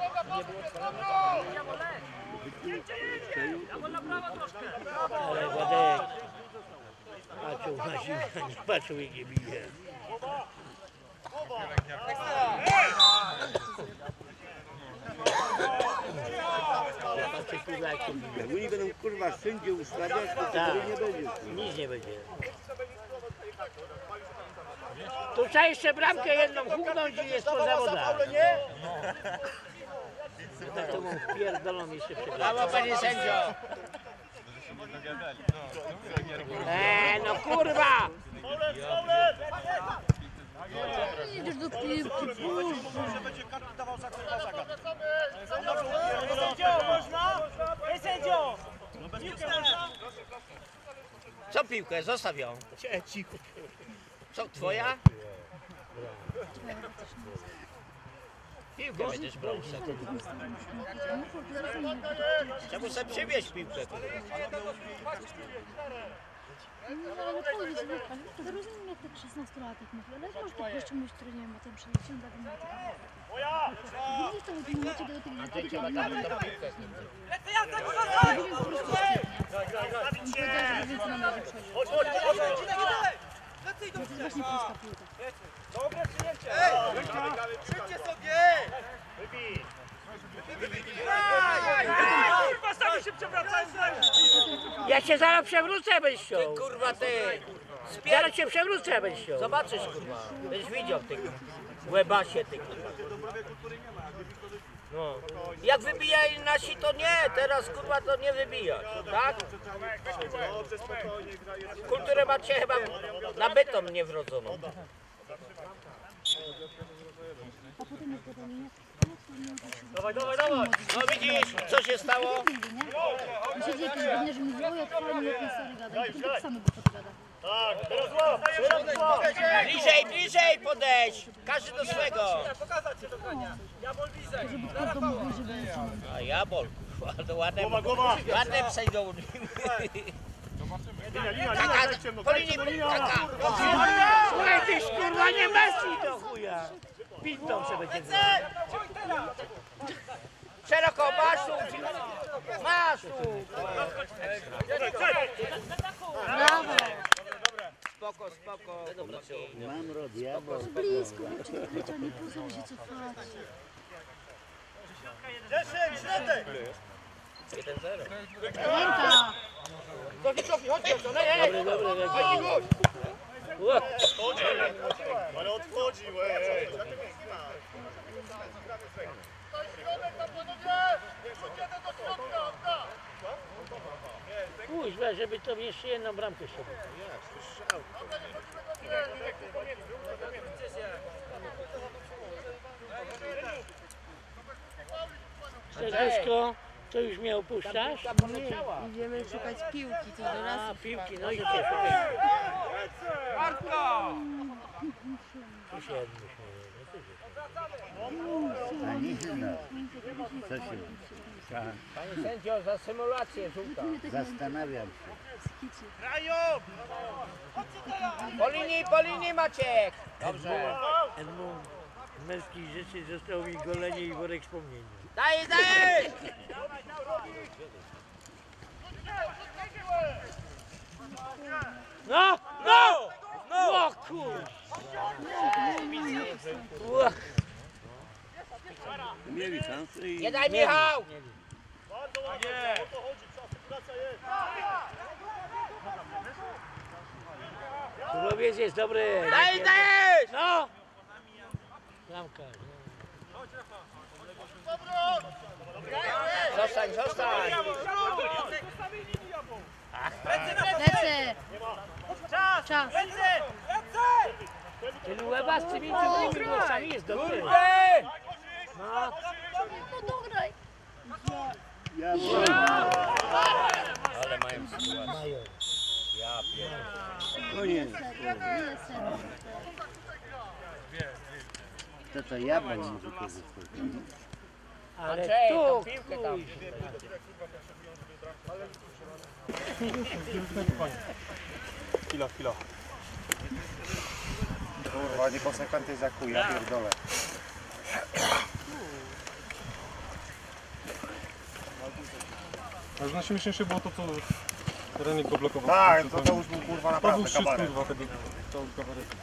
Ale Władek. Patrzył na zimę, nie patrzył jak nie bije. Patrzcie kurwa jak to bije. Jak oni będą kurwa wszędzie ustawiać, to Tak. tego nie będzie. Nic nie będzie. Tu trzeba jeszcze bramkę jedną huknąć i jest po zawodach. Tak to mam wpierdolą jeszcze przed. Brawo, panie sędzio! Eee, no kurwa! Idziesz do piłki, Że będzie karty dawał za kurwa zagadkę. Sędzio, można? Ej, sędzio! Piłkę można? Co piłkę? Zostaw ją. Cicho. Co, twoja? Piłkę będziesz brał. Czemu sobie przywieźć piłkę? No ale powiedz, wie pan, to rozumiem jak tak szesnastolatek mówi, ale jak można tak gościom, który nie ma tam przejścia, tak nie ma tego. Widzisz to w tym momencie do tego, do tego, do tego, Lecę ja, tak zostań! on powiedział, że więcej nam będzie przeżyć. Chodź, chodź, chodź! Lecę i To jest właśnie polska piłka. Dobre przyjęcie! Szybcie sobie! Wybij! Kurwa, sami się przewracają! Ja się zaraz przewrócę, będziesz chciał. Kurwa ty! Zaraz się przewrócę, będziesz chciał. Zobaczysz kurwa. Będziesz widział ty łebasie ty kurwa. No. Jak wybijali nasi to nie, teraz kurwa to nie wybijasz, tak? Dobrze, spokojnie, graj. Kulturę macie chyba nabytą niewrodzoną. A potem jest gadanie, Dawaj, dawaj, dawaj. No widzisz, co się stało? on siedzi jakiś godny, że mi wołuje, odpalnie jak ten stary gada. I potem tak samo go podgada. Tak, teraz łap, teraz łap. Bliżej, bliżej podejść! Każdy do swego! Pokazać się do grania. Ja bol widzę. Żeby kto w domu był, żeby nie trzymał. A ja bol, kurwa, to ładne, Głowa, głowa. ładne przejdą. Linia, linia, linia, Taka, dajcie mną, po dajcie linii, do linia. taka. Słuchaj, tyś kurwa nie Messi do chuja. Pizdą sobie będzie. Szeroko, maszu! Maszu! Brawo! Spoko, spoko. Mam rod, ja bo... Blisko, kurczę, nie pozwól się cofać. dziesięć, środek. jeden zero. Ręka! Dobry, dobry, Chodzi, ale odchodził, ej, ej. Kuźwa, żeby to jeszcze jedną bramkę się. Serduszko, To już mnie opuszczasz? Nie, idziemy szukać piłki, to do A, lasu. piłki, no i gdzie szukaj? Tu się jedno śmieje, A nie zna. Co się tak, Panie sędzio, za symulację żółta. zastanawiam się. Po linii, po linii Maciek! Dobrze. Edmund z męskich rzeczy zostało mi golenie i worek wspomnień. Daj, daj! No! No! No! O kur... Ła. Mieli szansę i Nie daj Michał! Surowiec jest dobry. Daj, daj! No! Bramka. Zostań, zostań! Lecę! Czas! Ten łeba z tymi czerwonymi włosami jest dobry. No. No dograj! ja Ale mają sytuację. Ja pierdolę. koniec. Ile sen? To to ja będę wykorzystał. Ale Andrzej, tu, tą piłkę tam. Chwila, chwila. Kurwa, niekonsekwentny za chuj, ja pierdolę. A już najśmieszniejsze było to, co Renik go blokował. Tak, to, to już był kurwa To był naprawdę szczyt kabaret. kurwa tego całego kabaretu.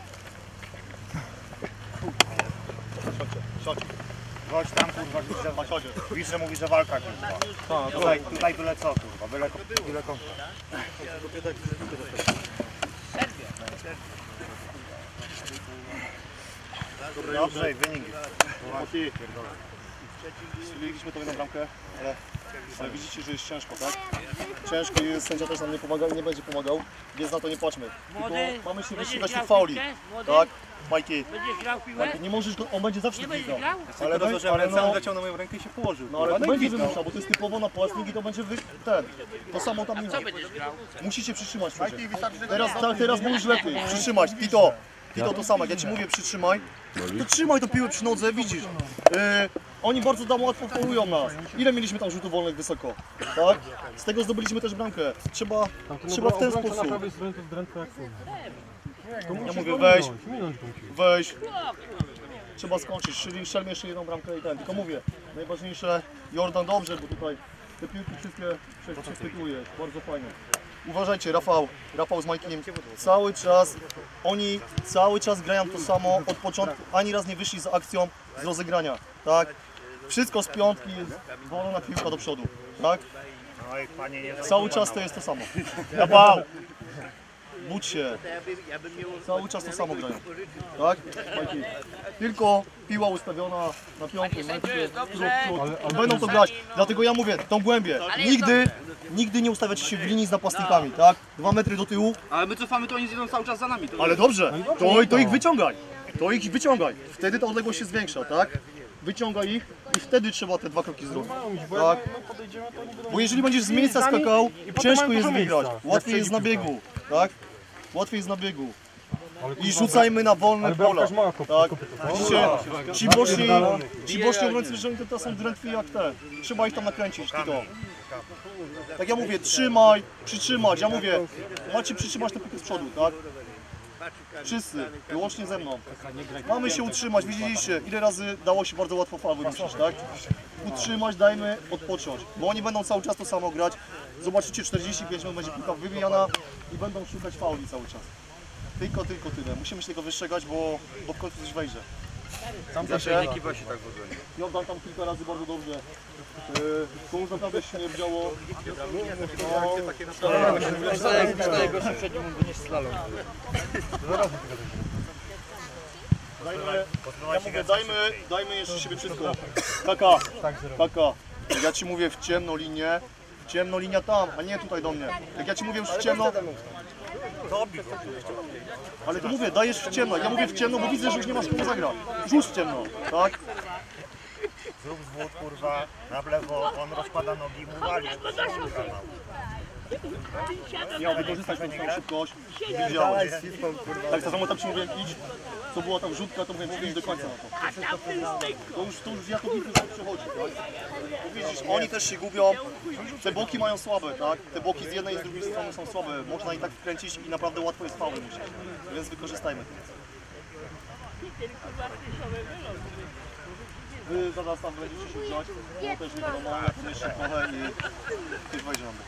Chodź tam kurwa, widzę, że, widzę, że mówi, że walka kurwa. Tak, Tutaj, tutaj byle co kurwa, byle, byle kontra. Dobrze, i wynik. Strzeliliśmy tą jedną bramkę, ale, ale widzicie, że jest ciężko, tak? Ciężko i sędzia też nam nie pomaga i nie będzie pomagał, więc na to nie patrzmy. Młody, Tylko mamy się będziesz wyścigać grał tych fauli, piłkę? Młody? tak? Majki, Będziesz grał w piłę? Majki, nie możesz go, on będzie zawsze Nie tu będziesz gwizdał. grał? Ale, Tylko, że ale ręce no, leciał na moją rękę i się położył. no ale kurwa, to no i będzie gwizdał. wymuszał, bo to jest typowo napastnik i to będzie wy, ten, to samo tam nie Co będziesz grał? musicie przytrzymać przecież. Teraz, ta, teraz mówisz lepiej, przytrzymać, Tito, Tito to samo, jak ja ci mówię przytrzymaj, to trzymaj tą piłę przy nodze, widzisz. Yy, oni bardzo tam łatwo polują nas. Ile mieliśmy tam rzutów wolnych wysoko, tak? Z tego zdobyliśmy też bramkę. Trzeba, trzeba w ten Na sposób. prawej stronie to drętwo jak kurwa. To Ja musisz mówię go weź, minąć, minąć go musisz. weź. Trzeba skończyć, czyli strzelmy jeszcze jedną bramkę i ten. Tylko mówię, najważniejsze, Jordan dobrze, bo tutaj te piłki wszystkie prze- przechwytuje. Bardzo fajnie. Uważajcie, Rafał, Rafał z Majkiem, cały czas, oni cały czas grają to samo od początku, ani raz nie wyszli z akcją z rozegrania, tak? Wszystko z piątki jest wolna piłka do przodu, tak? Oj, panie, nie Cały czas to jest to samo. Rafał, budź się, cały czas to samo grają, tak? Majki, tylko piła ustawiona na piątym metrze, będą to grać, dlatego ja mówię, tą głębię, nigdy, nigdy nie ustawiać się w linii z napastnikami, tak? Dwa metry do tyłu. Ale my cofamy, to oni idą cały czas za nami. To Ale dobrze, to, to ich wyciągaj, to ich wyciągaj, wtedy ta odległość się zwiększa, tak? Wyciągaj ich i wtedy trzeba te dwa kroki zrobić, tak? Bo jeżeli będziesz z miejsca skakał, ciężko jest wygrać, łatwiej jest na biegu, tak? Łatwiej jest na biegu. I rzucajmy na wolne pola, tak? Widzicie, ci boszni, ci boszni obrońcy, że to są drętwi jak te, trzeba ich tam nakręcić, Tito. Tak ja mówię, trzymaj, przytrzymać, ja mówię, macie przytrzymać tę piłkę z przodu, tak? Wszyscy, wyłącznie ze mną. Mamy się utrzymać, widzieliście, ile razy dało się bardzo łatwo faul wymyślić, tak? Utrzymać, dajmy odpocząć, bo oni będą cały czas to samo grać. Zobaczycie, czterdzieści pięć minut będzie piłka wywijana i będą szukać fauli cały czas. Tylko, tylko tyle. Musimy się tego wystrzegać, bo, bo w końcu coś wejdzie. Tam też ekipa się tak wygląda. Jordan tam kilka razy bardzo dobrze. Yy, to już naprawdę śmierdziało. Najgorszy przed nim będzie slalom. Dajmy, ja mówię, dajmy, dajmy jeszcze siebie wszystko. Kaka, kaka, ja ci mówię w ciemną linię, ciemno linia tam, a nie tutaj do mnie. Jak ja ci mówię już w ciemno, ale to mówię, dajesz w ciemno, ja mówię w ciemno, bo widzę, że już nie masz komu zagrać. Rzuć w ciemno, tak? Zrób zwód, kurwa, na lewo, on rozkłada nogi i mu wali. Miał wykorzystać tą swoją szybkość, widziałeś. Tak samo tam ci mówiłem idź, co była tam rzutka, to mówiłem idź do końca na to. To już, to już ja to widzę, że przechodzi, tak? Bo widzisz, oni też się gubią, te boki mają słabe, tak? Te boki z jednej i z drugiej strony są słabe, można i tak wkręcić i naprawdę łatwo jest faul musieć, więc wykorzystajmy to. Wy zaraz tam będziecie się wziąć, bo też nie wiadomo, jak to jeszcze trochę i ktoś wejdzie na bok.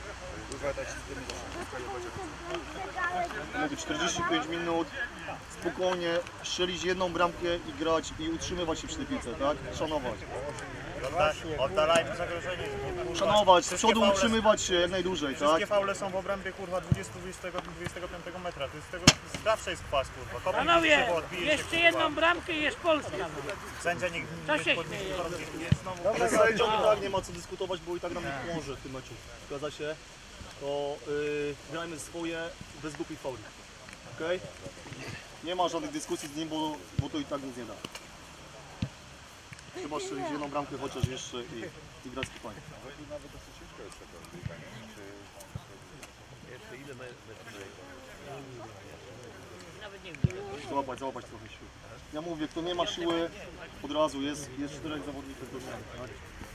Mówię, czterdzieści pięć minut, spokojnie strzelić jedną bramkę i grać i utrzymywać się przy tej piłce, tak? Szanować. Oddalajmy zagrożenie. Szanować, z przodu utrzymywać się jak najdłużej, tak? Wszystkie faule są w obrębie, kurwa, dwudziestu do dwudziestego piątego metra. To jest tego, zawsze jest kwas, kurwa. Kopnij Panowie, się, odbije jeszcze się, jedną kurwa. bramkę i jest Polska. Sędzia nie, Co nie się podniesie śmieje? chorągiew. Znowu Dobra, sędzią i tak nie ma co dyskutować, bo i tak nam nie pomoże w tym meczu. Zgadza się? To yy, grajmy swoje bez głupich fauli. Okej? Nie ma żadnych dyskusji z nim, bo, bo to i tak nic nie da. Trzeba strzelić jedną bramkę chociaż jeszcze i, i grać spokojnie. Załapać, załapać trochę siły. Ja mówię, kto nie ma siły, od razu jest, jest czterech zawodników do tak?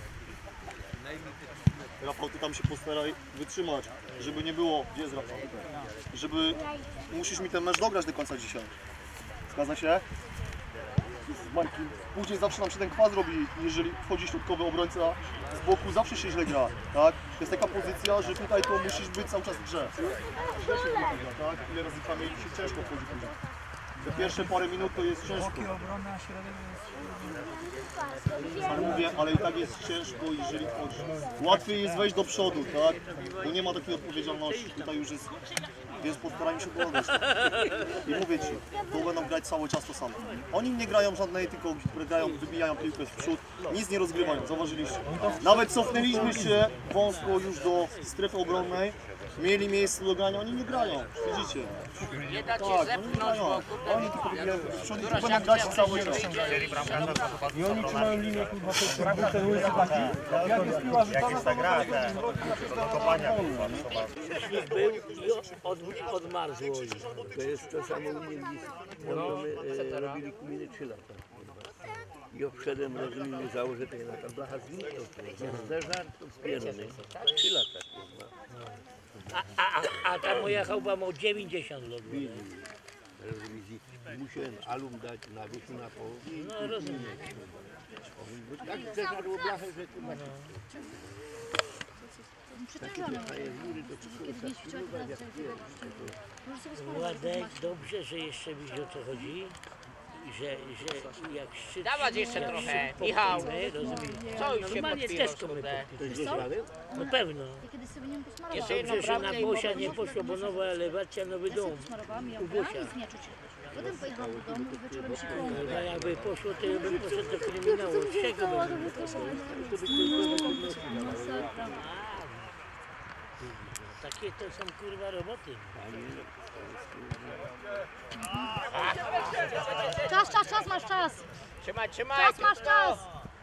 Rafał, ty tam się postaraj wytrzymać, żeby nie było, gdzie jest Rafał? Żeby, musisz mi ten mecz dograć do końca dzisiaj. Zgadza się? Z Majkiem. Później zawsze nam się ten kwas robi, jeżeli wchodzi środkowy obrońca z boku, zawsze się źle gra, tak? To jest taka pozycja, że tutaj to musisz być cały czas w grze. Źle się gra, tak? Ile razy tam mieli się ciężko wchodzi później. Te pierwsze parę minut to jest ciężko. Ale mówię, ale i tak jest ciężko, jeżeli chodzi. Łatwiej jest wejść do przodu, tak? Bo nie ma takiej odpowiedzialności. Tutaj już jest, więc postarajmy się pomagać. I mówię ci, to będą grać cały czas to samo. Oni nie grają żadnej, tylko grają, wybijają piłkę w przód, nic nie rozgrywają, zauważyliście. Nawet cofnęliśmy się wąsko już do strefy obronnej, mieli miejsce do grania, oni nie grają, widzicie? Nie da ci Tak, oni nie zepchnąć, grają. bo kurde, Oni tylko wybijają w przód i będą grać cały czas. I oni trzymają linię, kurwa, ten łyzy taki. Jak jest piła rzucana, to gra, te blokowania, kurwa. Śnieg był i od, odmarzło. To jest to samo u mnie no, my e, robili kuminy trzy lata. I obszedłem, rozumiem, założę tutaj na ta blacha zniknął. Zeżar to spierny. trzy lata, kurwa. A, a, a, a ta moja chałupa ma dziewięćdziesiąt lat. Musiałem alum dać na wychu na połowę. No rozumiem. Bo tak zeżarło blachę, że kurwa. Przeciążone. Kiedyś wczoraj, teraz Możesz sobie sprawdzić. Władek, dobrze, że jeszcze widzisz o co chodzi. Że, że jak szczyt... Dawać jeszcze jak trochę. szczyt Michał. popchniemy, rozumiesz? Co już się Normalnie podpiło, też komy kurde? podpisz. No pewno. Ja kiedyś sobie nią posmarowałam. Jeszcze jedną Dobrze, że na bramkę i Bosia potem- nie poszło, bo nowa elewacja, nowy Ja sobie dom. posmarowałam, ja U ubrałam, Bosia. nic nie czuć. Potem pojechałam do domu i wieczorem się koło. No jakby poszło, to ja bym poszedł do kryminału. Z czego bym? Takie to są kurwa roboty. Czas, czas, czas, masz czas. Trzymaj, trzymaj. Czas, masz czas.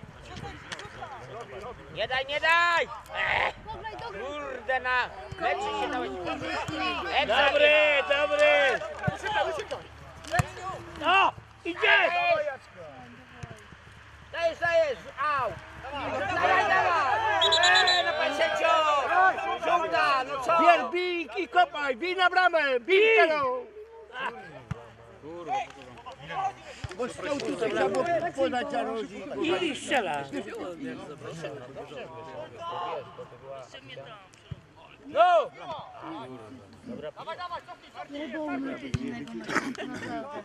Nie daj, nie daj! Ech, Dograj, dograj. kurde na... Leczy się dałeś. Dobry, dobry! No, idzie! Dajesz, dajesz! Au! Dawaj, dawaj! Eee, no pan sędzio! Żółta, no co? Bier, bij i kopaj, bij na bramę, bij tego! Bo stał tutaj, trzeba podać Jarozi. I strzela. No! Nie było mnie tych innego, naprawdę.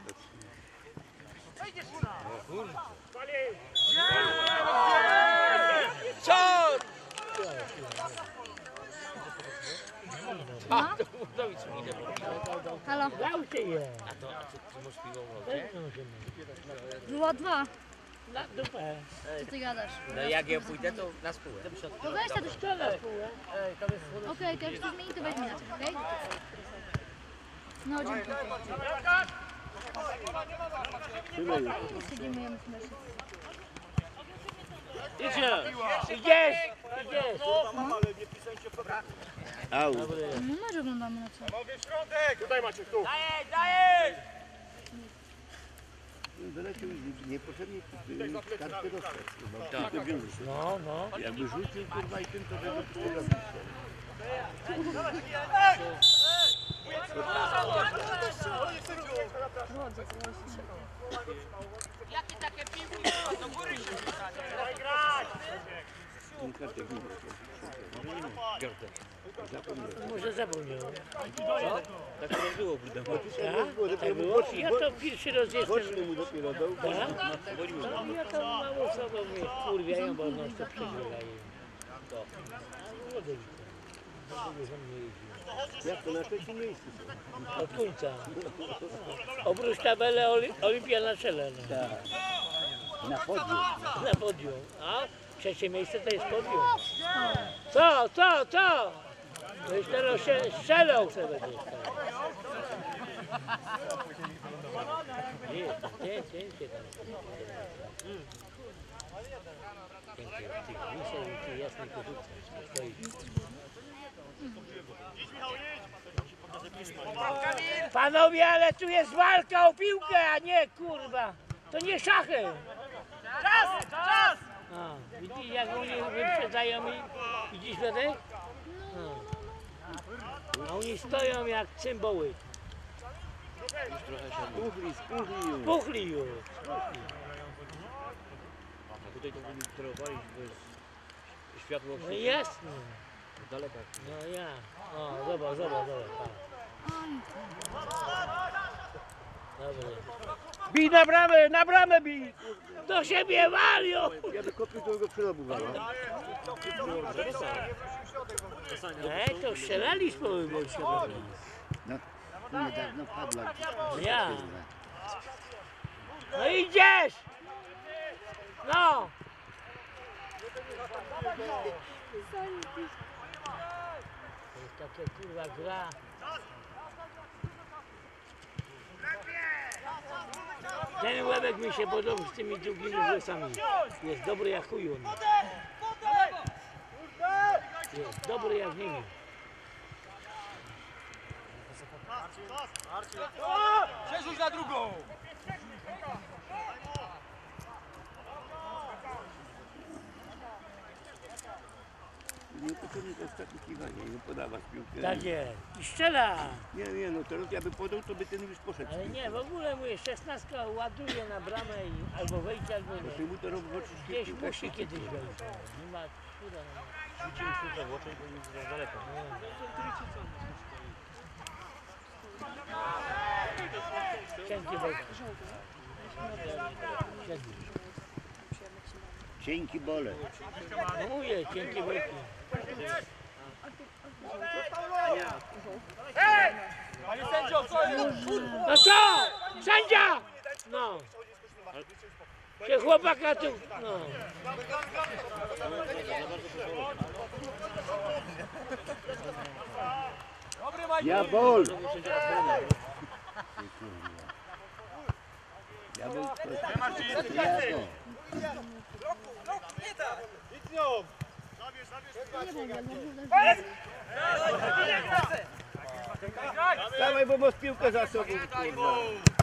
Co? Halo, Dał się je. było dwa. Na dupę. Co ty gadasz? No jak ja pójdę, to na spółę. To weź ta do szkoły. Okej, to jak się zmieni, to weź mi na ciebie, okej? No, dziękuję. Siedzimy, jemy w meszy. Idzie. Idziesz. Idziesz. Au. No mecz oglądamy na co? Panowie w środek! Tutaj macie, tu. Dajesz, dajesz. Wyleciał i niepotrzebnie kartkę dostać. Tak. No, no. Jakby rzucił kurwa i tym, to by go tylko Jakie takie piłki? Do góry się wrzucać. Daj grać! Może zapomniał. Tak to było, kurde. Tak było? Ja to pierwszy raz jestem. Boczny mu dopiero dał. Tak? No, ja to mało co do mnie kurwiają, bo no to przegrywają. A młody ze mnie jeździł. Jak to na trzecim miejscu są? Od końca. Obróć tabelę Oli Olimpia na czele. No. Na podium. Na podium. A trzecie miejsce to jest podium. Co, co, co? To już teraz się strzelał sobie. Nie, nie, cięcie tam. Cięcie, ty, miszel, ty jasnej koszulce. Stoi. Panowie, ale tu jest walka o piłkę, a nie kurwa. To nie szachy. Czas! Czas! A, widzisz jak oni wyprzedzają i widzisz Fredek? No. A oni stoją jak cymboły. Puchli, spuchli już. Puchli już. A tutaj to oni sterowali, bo jest światło No jasne. z daleka. No ja. O, zobacz, zobacz, zobacz. Dobra. Bij na bramę, na bramę bij! Do siebie walią! Ja by kopił do jego przyrobu walał. Ej, to strzelali z połowy bolszewików. No, niedawno padła. Ja. No idziesz! No! To jest takie kurwa gra. Ten łebek mi się podoba z tymi długimi włosami. Jest dobry jak chuj on. Jest dobry jak nimi. Przerzuć na drugą! Niepotrzebnie to jest takie kiwanie, nie podawa z piłkę. Tak jest. I strzela. Nie, nie, no teraz ja by podał, to by ten już poszedł. Ale nie, w ogóle mówię, szesnastka ładuje na bramę i albo wejdzie, albo nie. Ty mu to robi w oczy Gdzieś piłka musi się kiedyś wejść. Nie ma cudza. Rzucili sztukę w oczy, bo nie jest za daleko. Cienkie wejście. Cienki bole. No mówię, cienkie wejście. Panie sędzio, co jest? No co? Sędzia! No. Się chłopaka tu, no. Ja bol! Ja bol. Ja bol. Idź z nią! Zabierz, zabierz, Nie będę, Dawaj, bo masz piłkę za sobą, kurwa.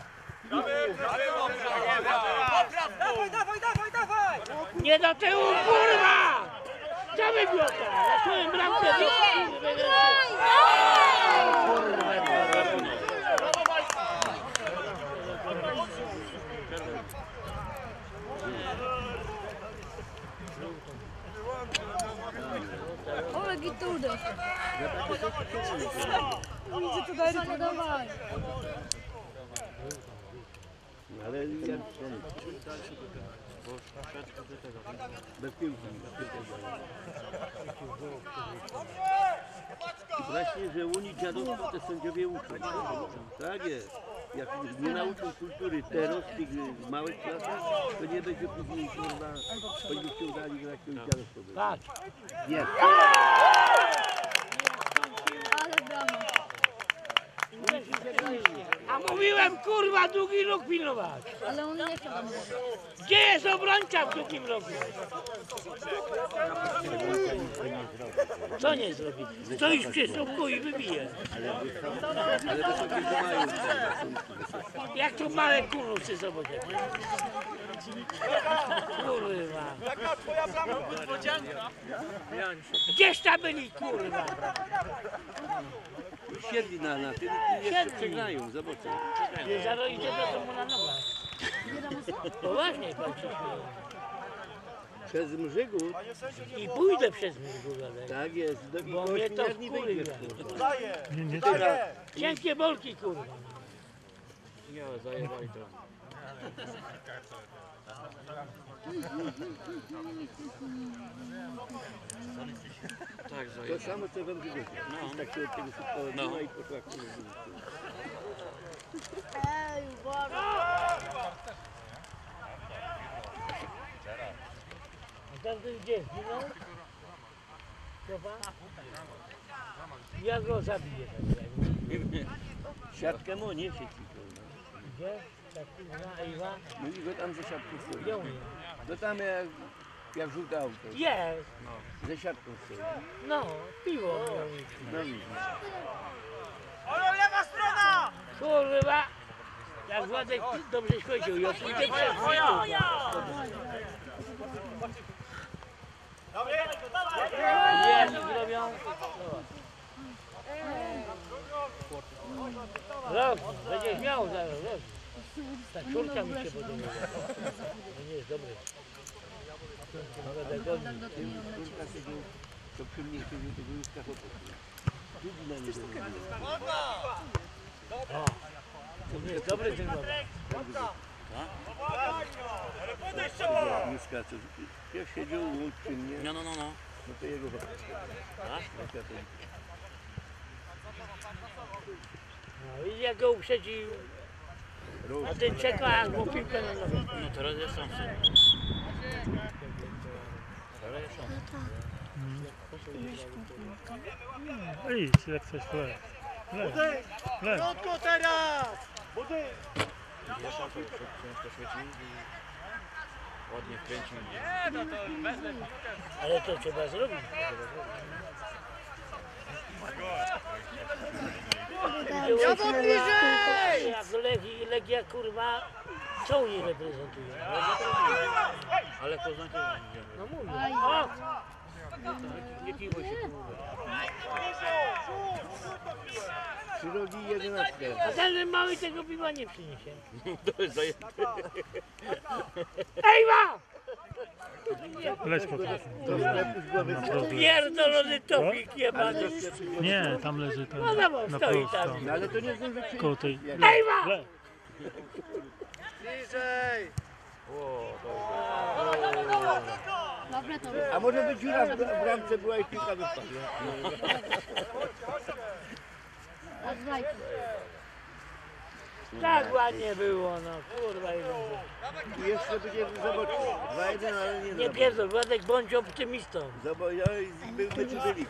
Dawaj, dawaj, dawaj, dawaj! Nie do tyłu, kurwa! Co wygląda? Na swoim bramkę ale gitudę. Widzę to daj, to dawaj. Ale ja bez piłki. Właśnie, że Unii dziadowsko te sędziowie uczą. Tak jest. Jak nie nauczą kultury teraz w tych małych klasach, to nie będzie później kurwa, choćby się udali grać to dziadowsko. Tak. Nie. Ale brawo. A mówiłem, Miałem kurwa długi róg pilnować. Ale on nie chciał tam. Gdzie jest obrońca w długim rogu? Co nie zrobi? Stoisz przy słupku i wybije. Jak tu małe kurusy zobaczę. Kurwa. Jaka twoja bramka? Gdzież tam byli kurwa? Siedli na, na tym i jeszcze przegrają, zobaczcie. Nie zaroicie do domu na nogach. Poważnie pan się śmieje. Przez Mrzygów, I pójdę przez Mrzygów, ale tak jest, do bo mnie to jak nie wejdziesz, wkurwia. kurwa. Daję! Nie, nie, Daję! Cienkie bolki kurwa. Nie, zajebali to. Tak, To zajebali. samo co we Mrzygowie. No. Tak się od tego szybko odbyła i poszła kurwa. Ej, uwaga! A tamten gdzie? Zginął? Chowa? Ja go zabiję. Siatkę mu niesie ci kurwa. Gdzie? Tak kurwa, Ewa? No i go tam ze siatką stoi. Gdzie on jest? No tam jak, jak żółte auto. Jest! Ze siatką stoi. No, piwo miał mieć. No widzisz. Olo, lewa strona! Kurwa! Jak Władek dobrze powiedział, ja pójdę przez Mrzygów. Dobry! Nie, nie zrobią. Rok, będziesz miał zaraz, rok. Ta czurka mi się podoba. To nie jest dobre. Nawet jak on... Kurwa tego, to przy mnie siedzi, tego już kachotę. Drugi na niego. O, to nie jest dobry ten moment. Ale podejdź się! Nie skacze. Jak siedział łódź przy mnie, No, no, no, no. no to jego tak? No i jak go uprzedził, a ten czeka, aż mu piłkę na nogę. No teraz jest szansa. Teraz jest szansa. idź, jak coś w lewo. Budy! Krótko teraz! Budy! Jest szansa, ciężko świeci i ładnie kręci. Ale to trzeba zrobić. Jadą bliżej! Jak Legi, Legia kurwa, co oni reprezentują? Ale Poznań to nie No mówię. O! Nie piwo się kurwa. Przyrodzi jedenastkę. A ten mały tego piwa nie przyniesie. To jest zajęte. Ejwa! Leć po Pierdolony topik jebany. Nie, tam leży ten. No dobra, na stoi prosto. tam. No ale to nie zdąży przyjść. Koło tej. Ejwa! Le. Bliżej! Dobre to. A może by dziura w w bramce była i piłka wypadła. Odwraj. Tak ładnie było, no kurwa. I jeszcze będzie zobaczył. dwa jeden, ale nie Nie zrobił. pierdol, Władek, bądź optymistą. Zobacz, ja był mecz byli.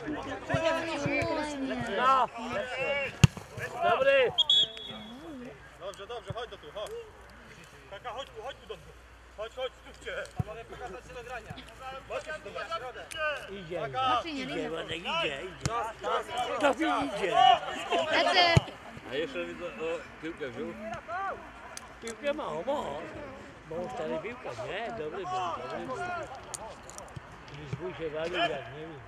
No. Dobry. Dobrze, dobrze, chodź do tu, chodź. Kaka, chodź tu, chodź tu do tu. Chodź, chodź, skupcie. Panowie, pokazać się do grania. Chodźcie się do grania. Idzie, Marcin, nie idzie, idzie. Władek, idzie, idzie. To idzie. Lecę! A jeszcze widzę, o, piłkę wziął. Piłkę mało, mało. Mało stary piłka, nie? Dobry był, dobry był. I zbój się walił jak nie wiem.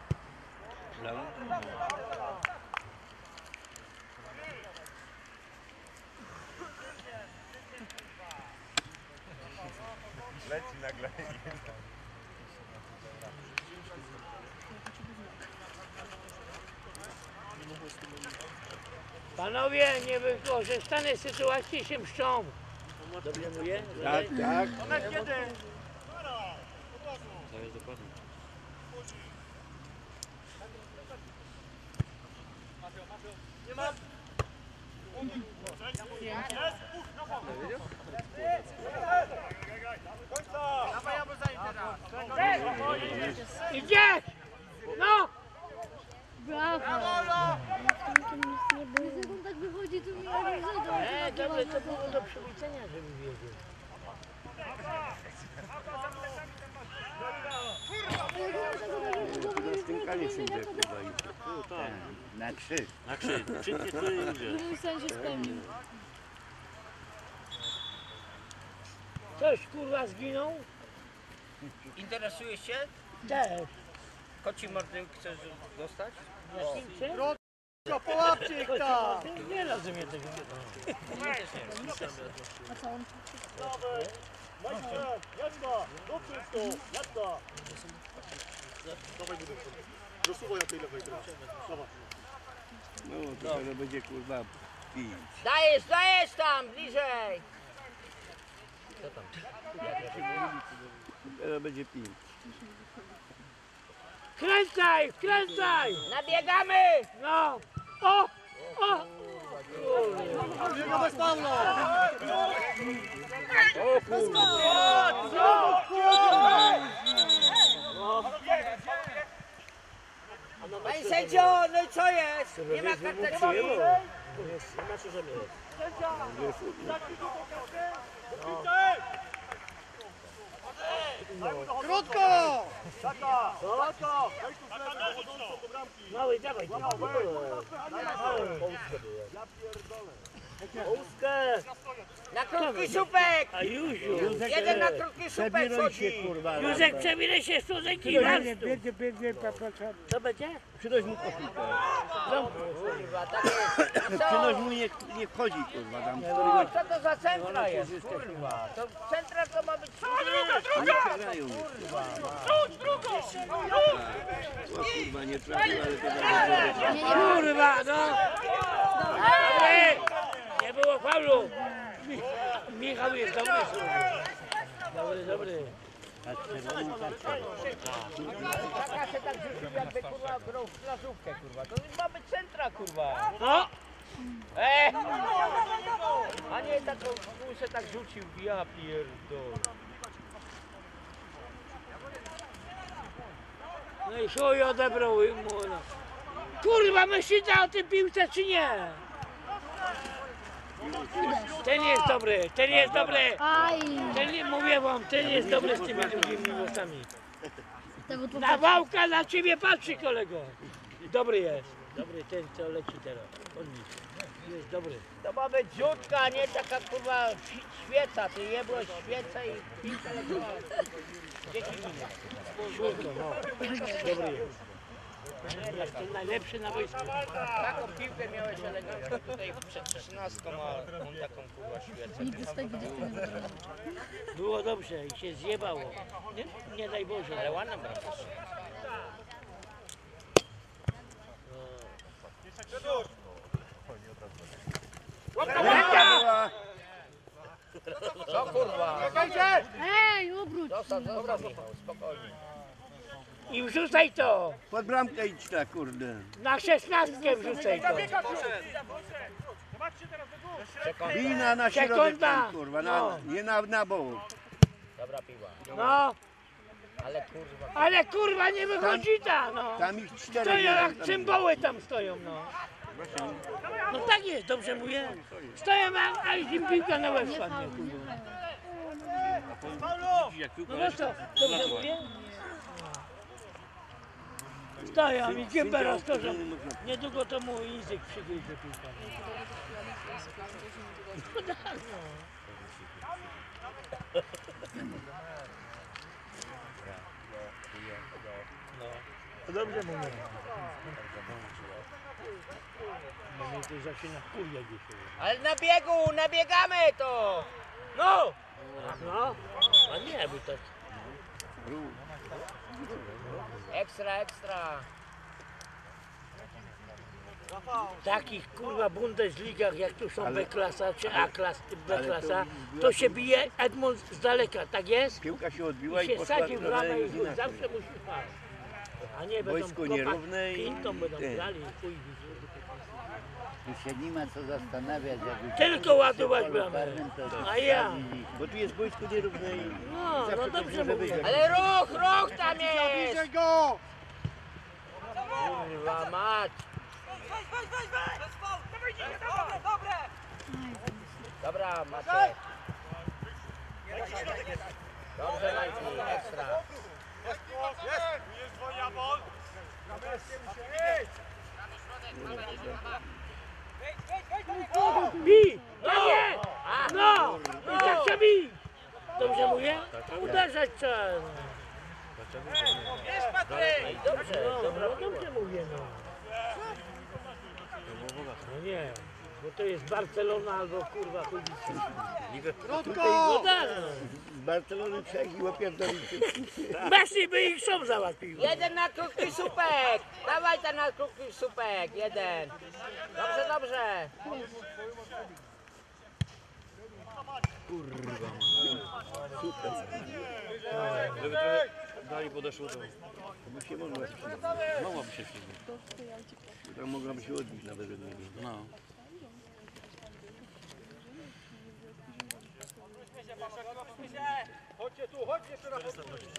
Leci nagle. Panowie, niewykorzystane sytuacje się mszczą. Dobrze mówię? Tak, tak. Ona kiedy? To jest dokładnie. Nie ma. Idzie! No! Brawo! Jak on tak wychodzi, to mi nie E, dobra, ale to było do przywrócenia, żeby wiedzieć. Na stękanie sędzia kurwa idzie. Na krzyż. Na krzyż. Wszystkie twoje ludzie. Żeby sen się spełnił. Coś kurwa zginął? Interesujesz się? Też. Koci mordy chcesz dostać? Jaśnicy? Połapcie ich tam! Nie rozumiem tego. A co on? Majster, jazda! Do wszystko! Jazda! Dawaj go do przodu. Dosuwaj na tej lewej teraz. Dawaj. No to teraz będzie kurwa pić. Dajesz, dajesz tam, bliżej! Teraz będzie pić. Kręcaj, kręcaj! Nabiegamy! No! O! O! Biega bez Pawła! O kurwa! Panie sędzio, no i co jest? Nie ma karteczki? Krótko! Taka! Taka! Weź tu z lewej, dochodzącą do bramki. Mały, dawaj, Mały, dawaj. Na krótki słupek! A Józiu! Jeden na krótki słupek chodzi! Józek, przewinę się studzenki i warstw. Biegnie, biegnie, co będzie? Przynoś mu koszulkę. Kurwa, tak jest. Przynoś Co? mu nie, nie wchodzi kurwa tam. O, co to za centra jest? Kurwa. To centra to ma być... Nie przegrają. O kurwa nie trafił, ale to dobrze. Kurwa, no! Dobry! Nie było faulu! Michał jest dobry, słuchaj. Dobry, dobry. Taka się tak rzucił, jakby kurwa grał w plażówkę, kurwa. To ma być centra, kurwa. No! E! A nie taką się tak rzucił, ja pierdol. No i chuj odebrał mu. No. Kurwa, myślicie o tym piłce czy nie? Ten jest dobry, ten jest dobry. Aj! Ten nie, mówię wam, ten jest dobry z tymi drugimi włosami. Tego tu Na wałka na ciebie patrzy, kolego. Dobry jest. Dobry ten, co leci teraz. On jest dobry. To ma być rzutka, a nie taka kurwa świeca. Ty jebłeś świecę i piłkę leciała. Dzieci ginie. Szurko, no. Dobry jest. Jest ten najlepszy na wojsku. Taką piłkę miałeś elegancko tutaj przed trzynastką, a on taką kurwa świecę. nigdy z tej dwudziestej nie zabrałem. Było dobrze i się zjebało. Nie, nie daj Boże. Ale ładna bramka. Co kurwa? Ej, obróć! Zostaw, zostaw Michał, spokojnie. I wrzucaj to. Pod bramkę idź ta kurde. Na szesnastkę wrzucaj to. Wina na środek Sekunda. tam, kurwa, na, No. nie na, na bok. Dobra piła. No, Ale kurwa. ale kurwa nie wychodzi ta, no. Tam ich cztery. Stoją nie, jak tam- cymboły tam stoją, no. No tak jest, dobrze mówię. Stoją jak, a im piłka na łeb Nie spadnie. faul, nie faul. No no to, dobrze mówię? Stoją i gębę rozkorzą. Niedługo to mu język przygryzie piłka. No tak, no. To dobrze mówię. No mnie to zaczyna kurwa dzisiaj. Ale na biegu, nabiegamy to! No! No, a nie, by tak. Ekstra, ekstra. W takich kurwa Bundesligach jak tu są B-klasa czy A-klasa, B-klasa, to się bije Edmund z daleka, tak jest? Piłka się odbiła I i się poszła sadzi w do ramę i dalej chuj, zawsze musi paść. A nie będą Wojsko kopać nierówne i pintą będą ten. grali, chuj. Tu się nie ma co zastanawiać, jak Tylko ładować bramę. A ja? Bo tu jest wojsko nierówne i No, no zawsze dobrze może mówię. wyjść. Ale ruch, ruch tam jest! Bliżej go! Kurwa mać! Dobra, Maciek. Dobrze, Majki, ekstra. Jest, jest dwoja bol. Bij! No nie! No! I tak się bij! Dobrze mówię? Uderzać trzeba. Jest Patryk! Dobrze, No, dobra no dobrze mówię, no. No nie, bo to jest Barcelona albo kurwa Chudica. No tak, no. Z Barcelony trzech i opierdolić. Messi by ich sam załatwił. Jeden na krótki słupek! Dawaj ten na krótki słupek, jeden. Dobrze, dobrze. Żeby trochę dalej podeszło, to By się mogła przyjść. mogłaby się wślizgnąć. Tam mogłaby się odbić nawet od niego. No. Chodźcie tu, chodźcie jeszcze raz.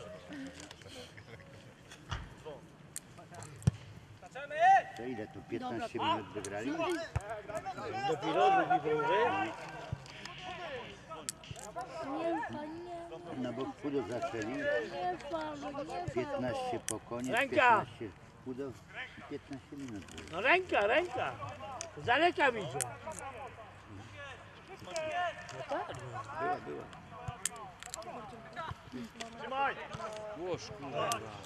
To ile tu piętnaście minut wygrali? Dopiero drugi połowy. Nie pa, nie, No bo chudo zaczęli, nie pa, nie pa. piętnaście po koniec, Ręka! piętnaście chudo i piętnaście minut było. No ręka, ręka. Z daleka widzę. No tak, no. Była, była. Trzymaj. Łoż, kurwa.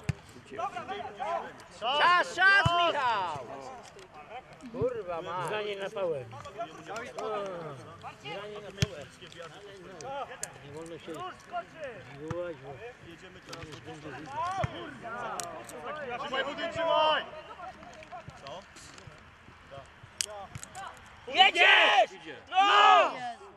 Czas, czas, Michał! Kurwa, ma. Zdanie na pałę. Zdanie na pałę. Nie wolno się zwołać, bo Trzymaj, budyń, trzymaj. Jedziesz! Idzie. No!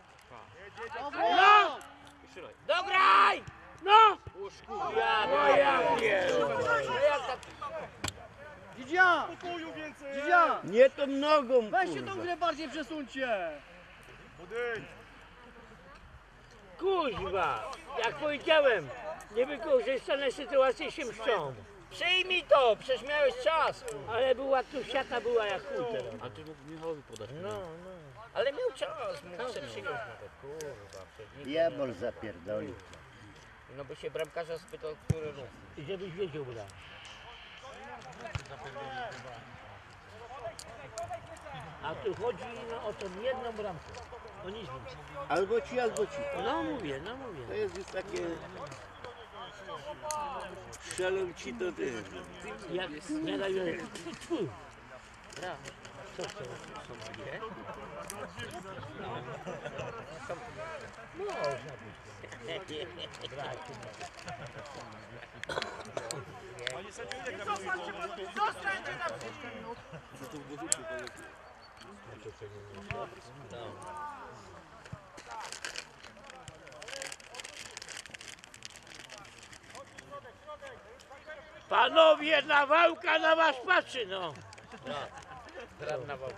no! Strzelaj. Dograj! No! Łoż, kurwa. Ja, No ja pierdolę. no jak tak... Dzidzia! Pokoju więcej. Dzidzia! Nie tą nogą, Weźcie tą kurwa. grę bardziej przesuńcie! Budyń. Kuźwa, jak powiedziałem, niewykorzystane sytuacje się mszczą. Przyjmij to, przecież miałeś czas. Ale była tu siata była jak chuj teraz. A ty mógł Michałowi podać. No, no. Ale miał czas, mógł się przyjąć nawet. Kurwa, przed nikim. Jabol zapierdolił. No bo się bramkarza spytał, który ruch. I żebyś wiedział, bra. A tu chodzi no, o tą jedną bramkę. O nic więcej. Albo ci, albo ci. No mówię, no To mówię. jest już takie... Strzelą ci to ty. Jak nie daje... Tfu. Co to? No, można być. Bracie, Panie sędzio, ile gramy? Zostańcie na Co to w głowie poleci? Panowie, Nawałka na was patrzy, no. Radna wałka.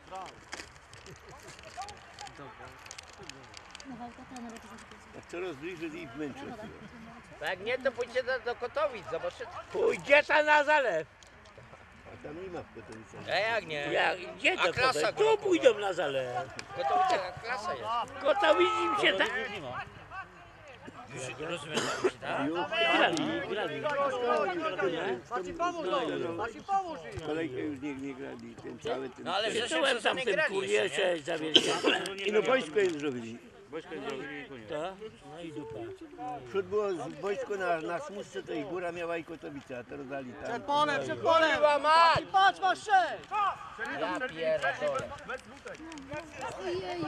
Nawałka ta nawet jest Jak coraz bliżej ich męczą. Tak nie, to pójdźcie do, do Kotowic, zobaczycie. Pójdzie ta na zalew. A tam nie ma w Katowicach. A jak nie? Jak, gdzie A to klasa potem? go- Tu pójdą na zalew. W Katowicach jak klasa jest. Kotowic im się tak... Już rozumiem, tak? Grali, grali. Macie pomóż no! Macie pomóż im! Kolejkę już nie, nie grali. Ten cały ten... No ale że Czytałem tam tym kurierze za wielkie. I no wojsko jest zrobili. Wojsko zrobili i koniec. To? No i dupa. Przód było z- wojsko na, na smuszce, to i góra miała i Kotowice, a teraz dali tam. Przed polem, przed polem! Kurwa mać! Patrz, masz sześć! Ja pierdolę. Ojeju,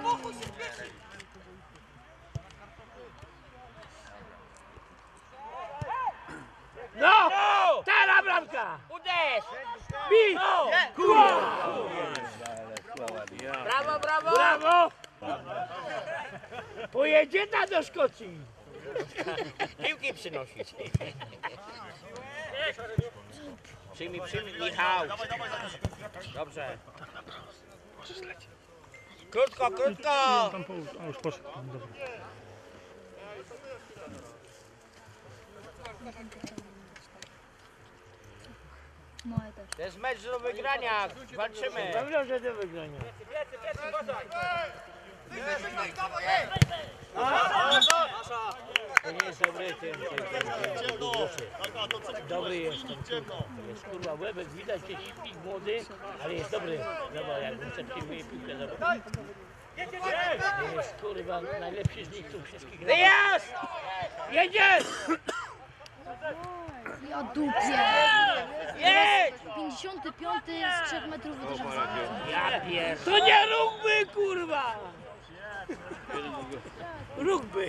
No! Teraz bramka! Uderz! Bij! Kurwa! Ale słała. Brawo, brawo! Brawo! Pojedzie ta do Szkocji. Piłki przynosić. Przyjmij, przyjmij, Michał. Dobrze. Krótko, krótko! A już poszedł. Dobra. moje też. To jest mecz do wygrania. Walczymy. Dobrze, że do wygrania. To nie jest dobry ten, ten, ten, ten, ten dobry jest ten, kurwa. Jest kurwa łebek, widać, że śpi młody, ale jest dobry. Zobacz, jak wycepkuje piłkę, zobacz. To jest kurwa najlepszy z nich tu wszystkich. Wyjazd! Jedziesz! Ja dupie. Jedź! pięćdziesiąty piąty z trzech metrów uderzam za Ja pier... To nie rugby, kurwa! Rugby!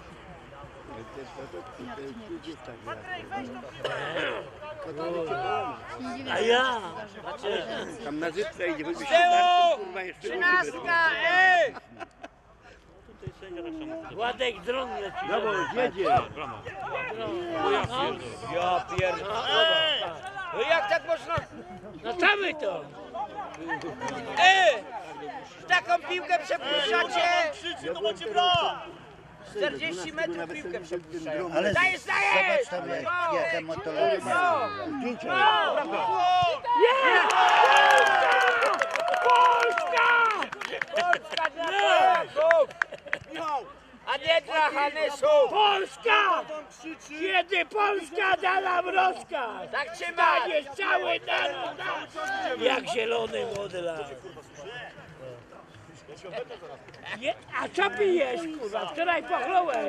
A ja? Tam na zytrze idzie, wybyś się Tyłu! kurwa jeszcze Trzynastka, ej! Władek dron leci. No bo jedzie. No, ja pierdolę. No jak tak można? No cały to. Ej! Taką piłkę przepuszczacie? To macie brak! czterdzieści metrów piłkę przepuszczają. Ale Dajesz, dajesz! zobacz tam jak, jaka motologia. Polska! Polska dla Polaków! A nie dla Hanesów! Polska! Kiedy Polska dała wrostka! Tak trzymaj! Jest cały naród! Jak zielony modelar! Nie, a co pijesz, kurwa? Wczoraj pochląłeś!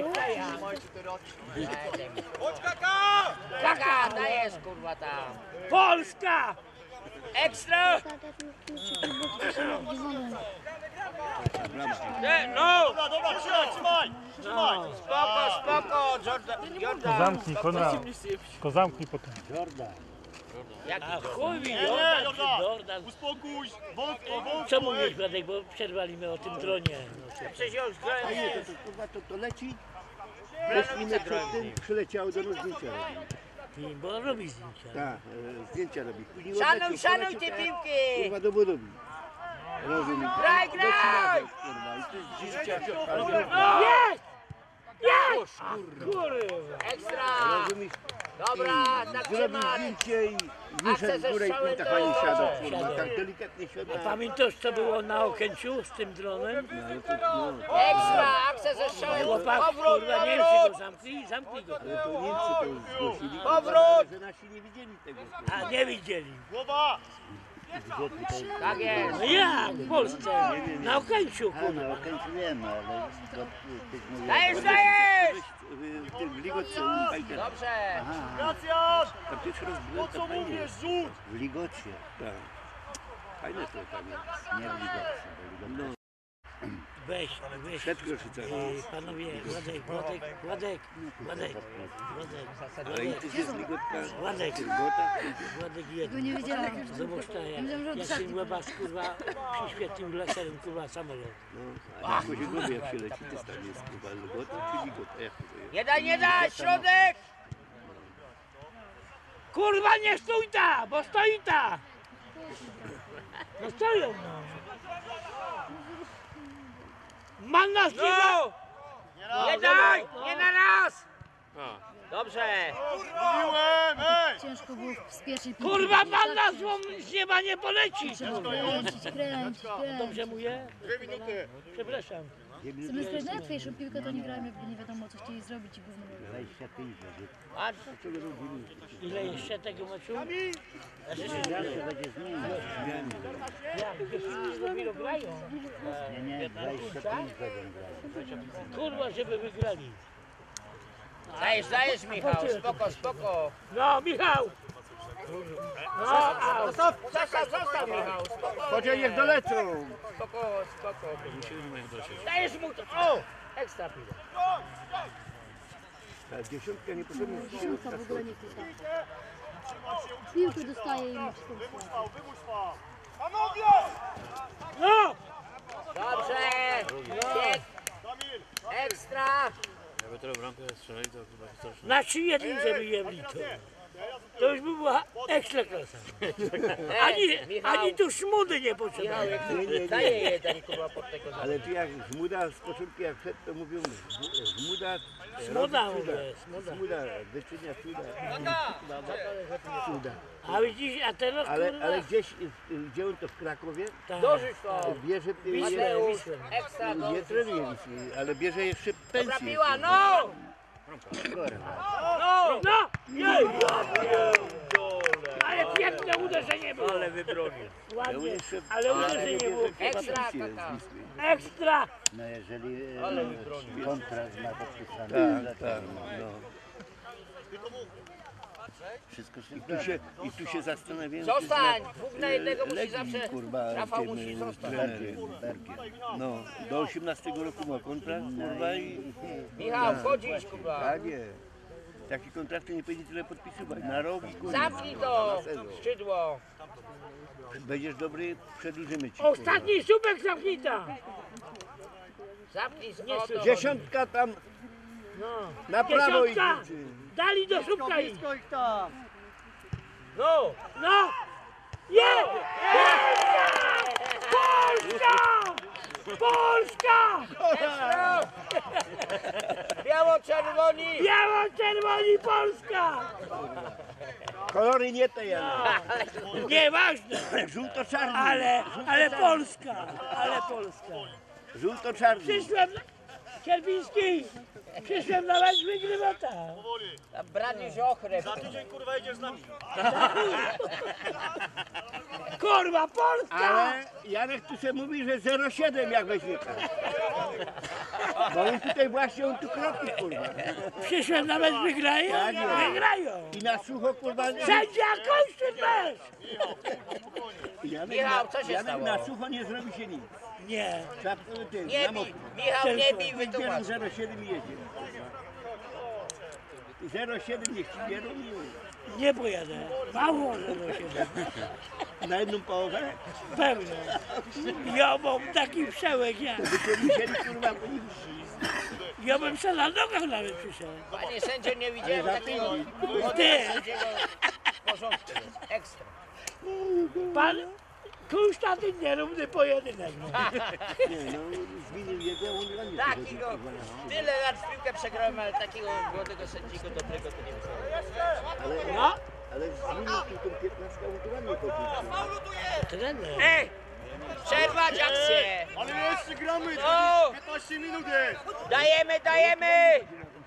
Chodź kaka! Kaka, dajesz, kurwa, tam! Polska! Ekstra! Nie, no! Dobra, dobra, trzymaj, trzymaj! Trzymaj! Spoko, spoko, Jordan! Jordan! Zamknij, Konrad. Tylko zamknij potem. Jaki chuj mi Nie, Jordan, nie, czy dobra! Jordan? Uspokój! Wątko, wątko! Czemu nie Radek, bo przerwaliśmy o tym dronie. No, przecież już A nie, to, to kurwa to, to leci. Też minę przed tym przyleciało do nas zdjęcia robi. I bo robi zdjęcia. Tak, e, zdjęcia robi. Później Szanuj, odleci, szanuj poleci, te tak, piłki! Kurwa do budowy. Rozumiesz? Graj, graj! Deci kurwa. I to jest życia. Jest! Jest! Kurwa! Ekstra! Rozumiesz? Dobra, tak Zrobił trzymaj! zdjęcie i A wyszedł chcę w górę i ze pół tak fajnie strzały, siadał, to- kurwa, siadał. tak delikatnie siadał. Pamiętasz, co było na Okęciu z tym dronem? No, to, no, Ekstra! Akcja ze strzały! Chłopak, Powrót, kurwa, Niemcy powrót! go zamknij, zamknij go. ale to Niemcy to zgłosili, Powrót! że nasi nie widzieli tego. A nie widzieli. Głowa! Tak jest. No ja w Polsce, na Okęciu, A kurwa. no, okęciu wiem, ale to ty mówisz. Dajesz, dajesz! W tym Ligotce u Bajkera. Dobrze. Gracjan! Tam pierwszy raz byłem, Po co tam fajnie. mówisz? Rzut! W Ligocie, Tak. Fajne to tam jest. nie w Ligocie, bo Ligocie. No, Weź, weź. przed Kroszycami. Yy, panowie, Władek, Władek, Władek, Władek, Władek, Ale i ty jest Ligotka, Władek, Ligota. Władek jeden. nie wiedziałam. Zobacz ta, jak, jak ten łebacz, kurwa, przyświetnym laserem, kurwa, samolot. No, a jak się gubi, jak się leci, to tam jest chyba Ligota czy Ligota? Jak to jest? Nie daj, nie daj, środek! Kurwa, nie stój ta, bo stoi ta! No stoją, no. Man nas nie da! Nie daj, nie na raz! Dobrze. Mówiłem, ej! Ciężko było z pierwszej piłki. Kurwa, man nas z nieba nie poleci! Trzeba kręcić, kręcić, kręcić. Dobrze mówię? Dwie minuty! Przepraszam. Zamiast grać najłatwiejszą piłkę, to nie grałem, jakby nie wiadomo, co chcieli zrobić i gówno. dwadzieścia pięć będzie. A ile jeszcze tego meczu? Zawsze będzie zmieniać. Jak? Dziewczyny dopiero grają. Nie, nie, dwadzieścia pięć będą grać. Kurwa, żeby wygrali. Dajesz, dajesz Michał, spoko, spoko. No, Michał! No, a, Zostaw, zostaw, zostaw Michał, spoko. Chociaż niech dolecą. Spoko, spoko. dajesz mu to. O! Ekstra piła. Ta dziesiątka nie potrzebna. Piłka w ogóle nie kuta. Piłkę dostaje i musi Wymuś fał, wymuś fał! Panowie! No! Dobrze. Pięk. Kamil! Ekstra. Jakby teraz bramkę strzelali, to chyba wystarczy. Na trzy jeden, żeby je wliczył. Ja, ja to już by była ekstraklasa. Ani, ani tu szmudy nie potrzeba. Daję jeden kurwa pod tego. Ale ty jak żmuda z początku jak wszedł, to mówią żmuda. Smuda robi cuda. mówię, smuda. Smuda, wyczynia cuda. Cuda. A widzisz, a teraz Ale, kurwa... ale gdzieś, gdzie on to w Krakowie? Tak. Dorzuć to. Bierze, Wiśle, Wiśle. Ekstra nie dorzuć. trenuje Wisły, ale bierze jeszcze Dobra pensję. piła, no! No! No! Nie! Ale piękne uderzenie było. Ale wybronił. Ładnie, jeszcze- ale ale uderzenie było. Ekstra, pensję z kaka. Wisły. Ekstra! No jeżeli Ale e, wybronił. kontrakt ma podpisany, Tak, to tak, no. wszystko się I tu zgadza. się, i tu się zastanawiałem, Zostań! czy Dwóch na jednego musi Legii, zawsze... kurwa, Rafał tym, musi zostać. trenerem. Bergier. No, do osiemnastego roku ma kontrakt, kurwa, i Michał, wchodzić kurwa. tak jest. Takie kontrakty nie powinni tyle podpisywać. Na rok i kurwa. Zamknij to! Na sezon. Skrzydło. Będziesz dobry, przedłużymy ci. Ostatni słupek zamknita! Zamknij z Nie oto. słyszę. Dziesiątka tam No. na prawo Dziesiątka! idzie. Dali do słupka i... No! No! Je! Polska! Polska! Biało-czerwoni! Biało-czerwoni Polska! Kolory nie te, Jana. Nieważne, Żółto-czarny. ale, ale Polska! Ale Polska! Żółto-czarny. Przyszłem... Cierpiński! Przyszłem na mecz wygrywata! Tam branisz ochrę. Za tydzień kurwa jedziesz z nami. Kurwa, Polska! Ale Janek tu się mówi, że zero siedem jak weźmie pan. Bo on tutaj właśnie, on tu kropi, kurwa. Przyszłem na mecz wygrają? Tak jest. Wygrają! I na sucho, kurwa, Sędzia kończy mecz! Janek, Michał, na, co się Janek stało? na sucho nie zrobi się nic. Nie. Trzeba tym, Nie na bij, mokro. Michał, nie bij, wytłumacz. zero siedem i jedzie. zero siedem niech ci bierą i Nie pojadę. Mało zero siedem. na jedną połowę. Pewnie. Ja mam taki przełek jak. By się musieli, kurwa, oni Ja bym se na nogach nawet przyszedł. Panie sędzio, nie widziałem takiego Ty. sędziego w porządku. Jest. Ekstra. Pan Konstantyn nierówny pojedynek. nie, no, zmienił jego, on dla mnie Takiego, tyle lat w piłkę przegrałem, ale takiego młodego sędziego dobrego to nie widziałem. Ale, No. ale zmienił tylko piętnastkę, on tu ładnie chodzi. Trener. Ej! Przerwać akcję! Ale jeszcze gramy! O! piętnaście minut jest! Dajemy, dajemy!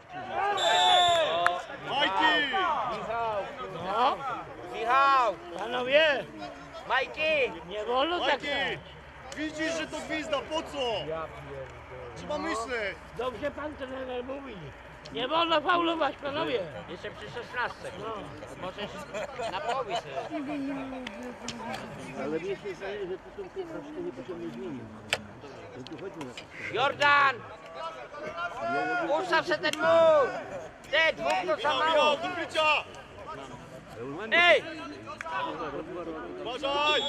Majki! Michał! No. Michał! Panowie, Majki! nie wolno tak Majki! grać. Widzisz, że to gwizda, po co? Trzeba myśleć! Dobrze pan trener mówi. Nie wolno faulować, panowie. Jeszcze przy szesnastce. No. Możesz na połowie sobie. Ale mnie się zdaje, że tu tą piętnastkę nie pociągnie zmienił. że tu chodzi na to. Jordan! Ustaw se ten mur! Te dwóch to za mało! Do krycia! Ej! Uważaj!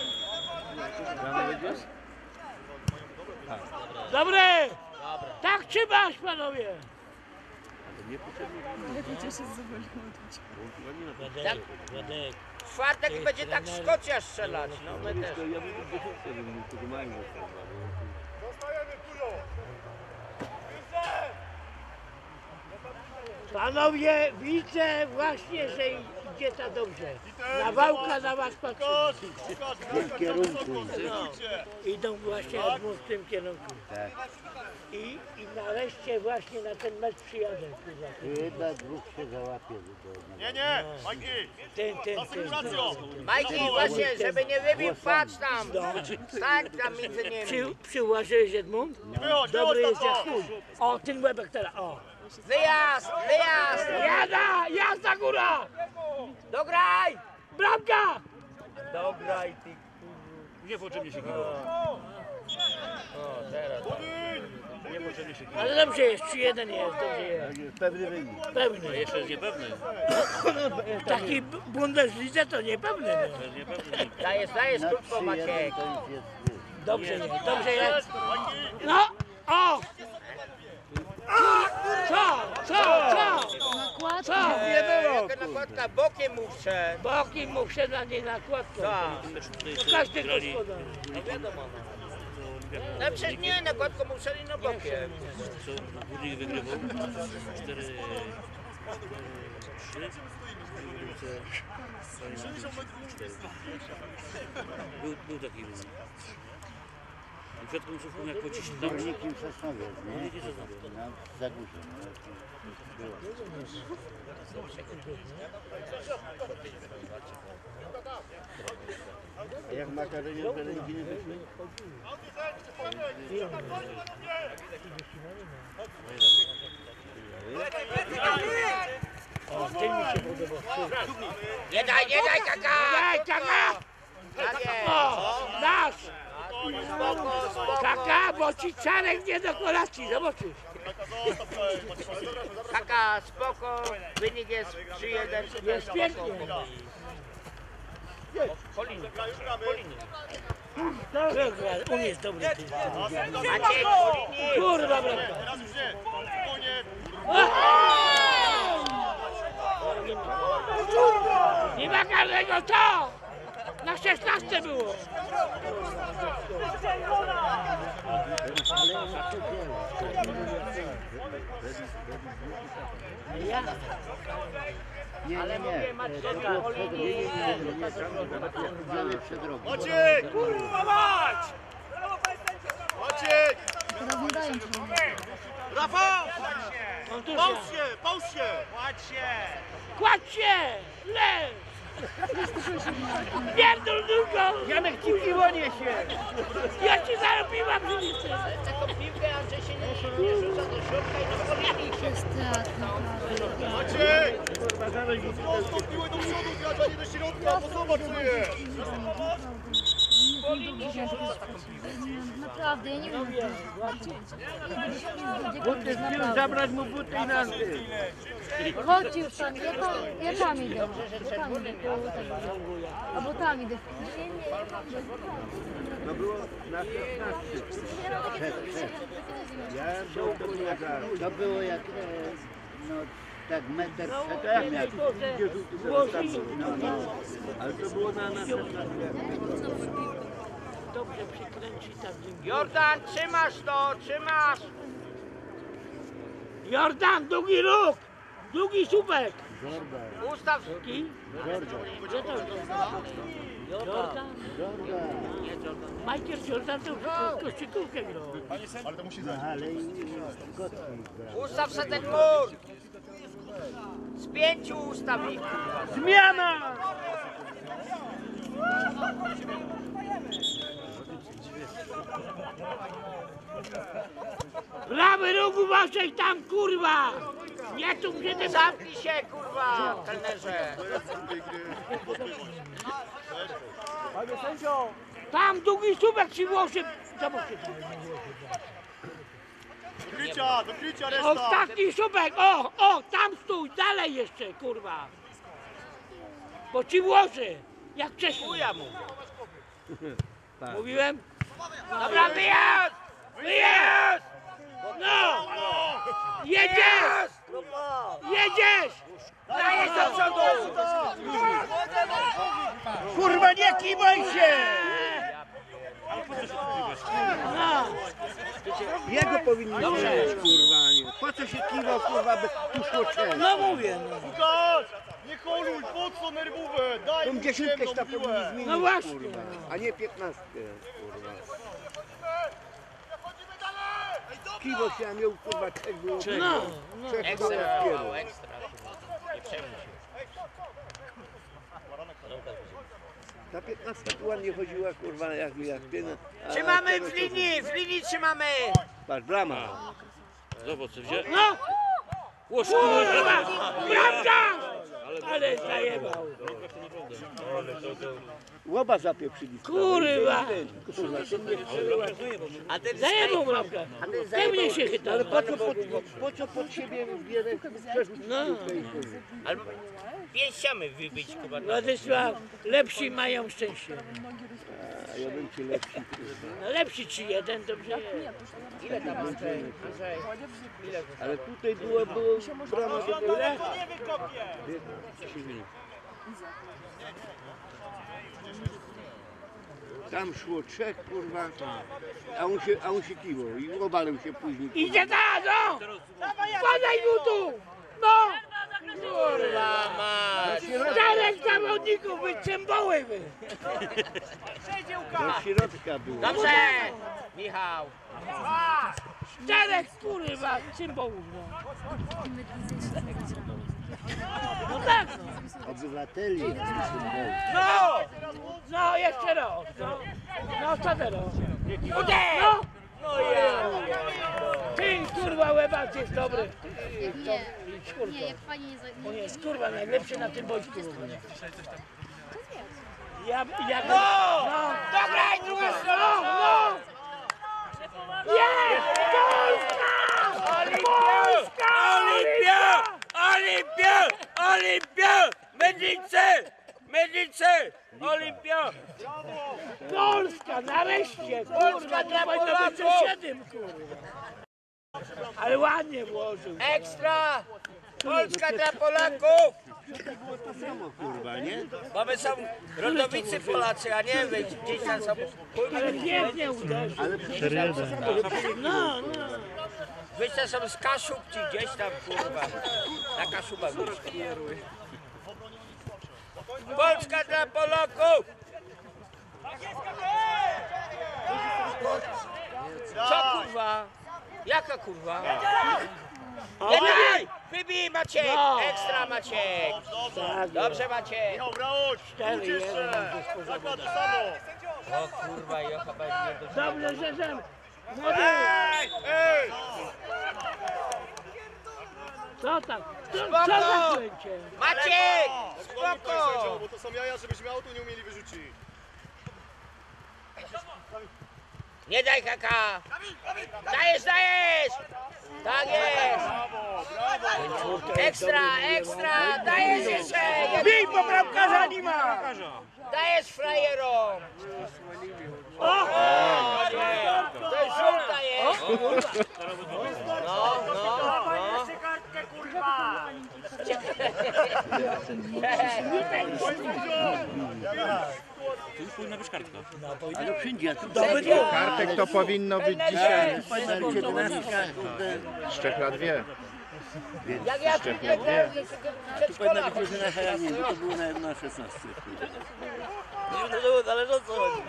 Dobry! Tak trzymasz, panowie! Tak. W czwartek będzie tak Szkocja strzelać. No my też. Ja bym tu dziesiątkę wymienił, tylko mają zostało. Zostajemy, kujo! Panowie, widzę właśnie, że idzie to dobrze. Nawałka na was patrzy. W kierunku. Idą właśnie w tym kierunku. Tak. I, I nareszcie właśnie na ten mecz przyjadę. kurwa. Chyba dwóch się załapie. do- Nie, nie! Majki! Ten, ten, ten. Asekuracją! Majki, właśnie, żeby nie wybił, patrz tam! Stań tam między nimi. Przy, przyłożyłeś Edmund? Wychodź, Dobry wychodź jest jak tam chuj. O, ten łebek teraz, o. Wyjazd, wyjazd! Jada, jazda góra! Dograj! Bramka! Dograj ty. Niepotrzebnie się kiwał. O, teraz. Niepotrzebnie się kiwał. Ale dobrze jest, trzy jeden jest, dobrze jest. Pewny wynik. Pewny. Jeszcze jest niepewny. W takiej b- Bundeslidze to niepewny. No. Dajesz, dajesz Na krótko, trzy jeden Maciek. to już jest, wiesz. Dobrze jest, dobrze jest. No, o! A, co, co, co? nakładkę. Co? Nie było. Jaka nakładka? Bokiem mu wszedł. Bokiem mu wszedł, a nie nakładką. Tak. No każdy gospodarz. No wiadomo. No przecież nie, nakładką mu wszedł, no bokiem. Co Górnik wygrywał cztery trzy. Był, był taki wynik. Przed końcówką jak pociśnij tam. Górnikiem Sosnowiec, nie? Górnikiem Sosnowiec. Na Zagórzu. Było. A jak Makarenie w Belędziny wyszły? O, ty mi się podoba. Nie daj, nie daj, kaka! Nie daj, kaka! O, nasz! Spoko, spoko. Kaka, bo ci czarek nie do kolacji, zobaczysz. Kaka, spoko, wynik jest trzy jeden. Jest pięknie. Po linii, po linii. On jest dobry. Maciek, po linii. Kurwa, bramka. Nie ma karnego, co? Na szesnaście było. Ja? Nie, Ale nie, mówię, nie. Macieka, po linii. Przed drogą. Maciek! Kurwa mać! Maciek! Teraz nie dają ci. Rafał! Kontuzja. Pałż się! Pałż się! Kładź się! Kładź się! Leż! Pierdol długo! Janek ci udziwonie się! Ja ci zarobiłam żylicę! Taką piłkę Andrzej się nie, nie rzuca do środka i do kolegi. To jest teatr, naprawdę. Maciek! Prosto piłę do przodu grać, a nie do środka, bo zobacz co jest! Naprawdę, ja nie wiem. Naprawdę. Zabrać mu buty i nazwy. Chodźcie już tam, ja tam, ja tam idę. Ja tam idę, po tego. Albo tam idę. To było na szesnaście. Ja był to jak, to było jak, e, no tak metr przed tym jak no, no. Ale to było na nas. Dobrze przykręci tak. Jordan, trzymasz to, trzymasz! Jordan, długi róg! Długi słupek! Jordan, Ustawski! Jordan, Gdzie to Jordan? Jordan? Nie Jordan. Michael Jordan to w koszykówkę grał. Ale to musi no, ale i Gotthard grał. Ustaw se ten mur! Z pięciu ustaw ich! Zmiana! Prawy róg uważaj tam, kurwa! Nie tu gdzie ty... Zamknij się, kurwa, kelnerze! Tam długi słupek ci włoży! Zobaczcie. Do krycia, do krycia reszta! Ostatni słupek, o, o, tam stój, dalej jeszcze, kurwa! Bo ci włoży, jak wcześniej. Ja mówię. Mówiłem? Dobra, wyjazd! Wyjazd! No! Jedziesz! Jedziesz! Dajesz do przodu! Kurwa, nie kiwaj się! No! Jego powinni wziąć, kurwa, nie. Po co się kiwał, kurwa, by tu szło często? No mówię, no. Łukasz! Nie koluj, po co nerwówę? Daj Tą mu dziesiątkę ciemną ta powinni piłę! zmienić, No właśnie. kurwa, a nie piętnastkę, kurwa. Kiwo się, a miał, kurwa, trzech było. No, Trzech ekstra, było wow, ekstra. Nie przejmuj się. Ta piętnastka tu ładnie chodziła, kurwa, jak, jak piena. Trzymamy w linii, w linii trzymamy! Patrz, brama. Zobacz, co wziął. No! Kurwa! Bramka! Ale zajebał. Łoba zapieprzyli. Kurwa! Kurwa, to mnie strzeliła. Zajebał bramkę. Ty mnie się chyta. Ale po co pod, po co pod siebie bierę przerzucić No. piłkę i kurwa? Albo pięściami wybić, kurwa. Władysław, lepsi mają szczęście. ja bym ci lepszy, kurwa. No lepszy trzy jeden, dobrze jest. Ile tam Andrzej? Andrzej, ile? Ale tutaj było, było brama do góry. Nie wykopie! Tam szło trzech, kurwa, a on się, a on się kiwał i obalił się później. Idzie ta, no! Podaj mu tu! No! Kurwa mać! Czterech zawodników, wy cymboły wy! Do środka było. Dobrze! Michał! Czterech kurwa cymbołów, no! No tak, no! Obywateli. No! No, jeszcze raz! No, no co teraz? No! No ja! Ty kurwa łebacz jest dobry! Nie, nie, jak pani nie za... On jest kurwa najlepszy na tym boisku. Ja, ja, No! no! Dobra, i druga No, strona! no! Jest! Polska! Polska! Olimpia! Olimpia! Olimpia! Mednice! Mednice! Olimpia! Polska, nareszcie! Polska Kurwa, dla to powinno być Polaków! ze siedem, kurwa! Ale ładnie włożył. Ekstra! Polska dla Polaków! Kurwa, nie? Bo my są rodowicy Polacy, a nie wy gdzieś tam są... Ale pięknie uderzył. No, no. Wyście są z Kaszub czy gdzieś tam, kurwa. Na Kaszubach wyście. Polska dla Polaków! Co kurwa? Jaka kurwa? Jedaj! Wybij Maciek! No. Ekstra Maciek! Tak, Dobrze Maciek! Michał, brać! cztery jeden. Taka to samo! O kurwa, ja chyba nie do... Dobrze, że że... Młody! Ej! Ej! Co tam? Co, co za kręcie? Maciek! Spoko! Spoko! Bo to są jaja, żebyśmy autu nie umieli wyrzucić. Nie daj kaka! Dajesz, dajesz! Tak jest! Brawo, brawo! Ekstra, ekstra! Dajesz jeszcze! Bij, bo bramkarza nie ma! Dajesz frajerom! O! To jest żółta jest! No, no, no. Ale wszędzie, tu Kartek to powinno być dzisiaj z trzech lat wie. Jak ja tu nie grałem, to przedszkola. powinno być, że na heranie, bo to było na, na szesnastce. No, no, ale o co chodzi?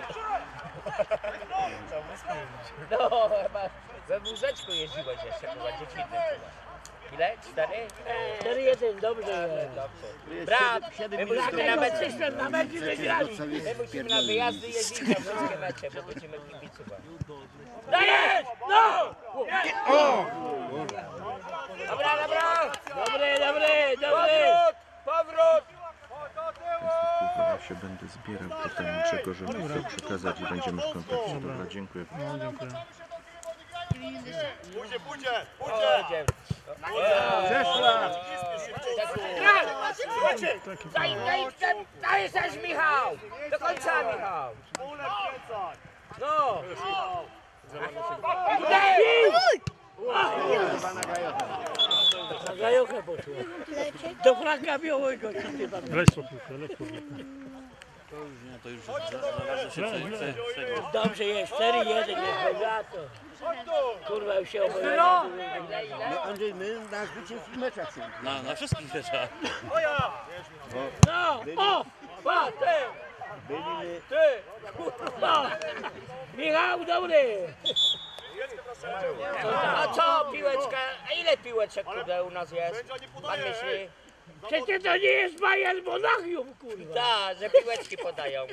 No, chyba we wózeczku jeździłeś jeszcze, chyba dziecinnym chyba. Ile? Cztery? cztery jeden, dobrze. Brat, siedem my minut musimy na Dlatego mecze, przyszłem na mecz i wygrali. my musimy na wyjazdy jeździć na wszystkie mecze, bo będziemy kibicować. Dajesz! No! O! Dobra, dobra! Dobry, dobry, dobry! Powrót! Powrót! Kurwa, ja się będę zbierał potem, Grzegorzowi chcę przekazać i będziemy w kontakcie. Dobra, dziękuję. Pójdzie, pójdzie, O, pójdzie! Zeszła! Daj, daj, daj, daj też Michał! Do końca Michał! Pulę wkręcać! No! Na gajokę poszło. Do Franka Białego. Dobrze jest, cztery jeden, jest za to. Kurwa, już się oboje. No Andrzej, my na zwycięskich meczach są. Na, na wszystkich meczach. No, o! Pa, ty! Byli Ty! Kurwa! Michał, dobry! A co piłeczka? A ile piłeczek kurde u nas jest? Pan myśli? Przecież to nie jest Bayern Monachium, kurwa! Tak, że piłeczki podają.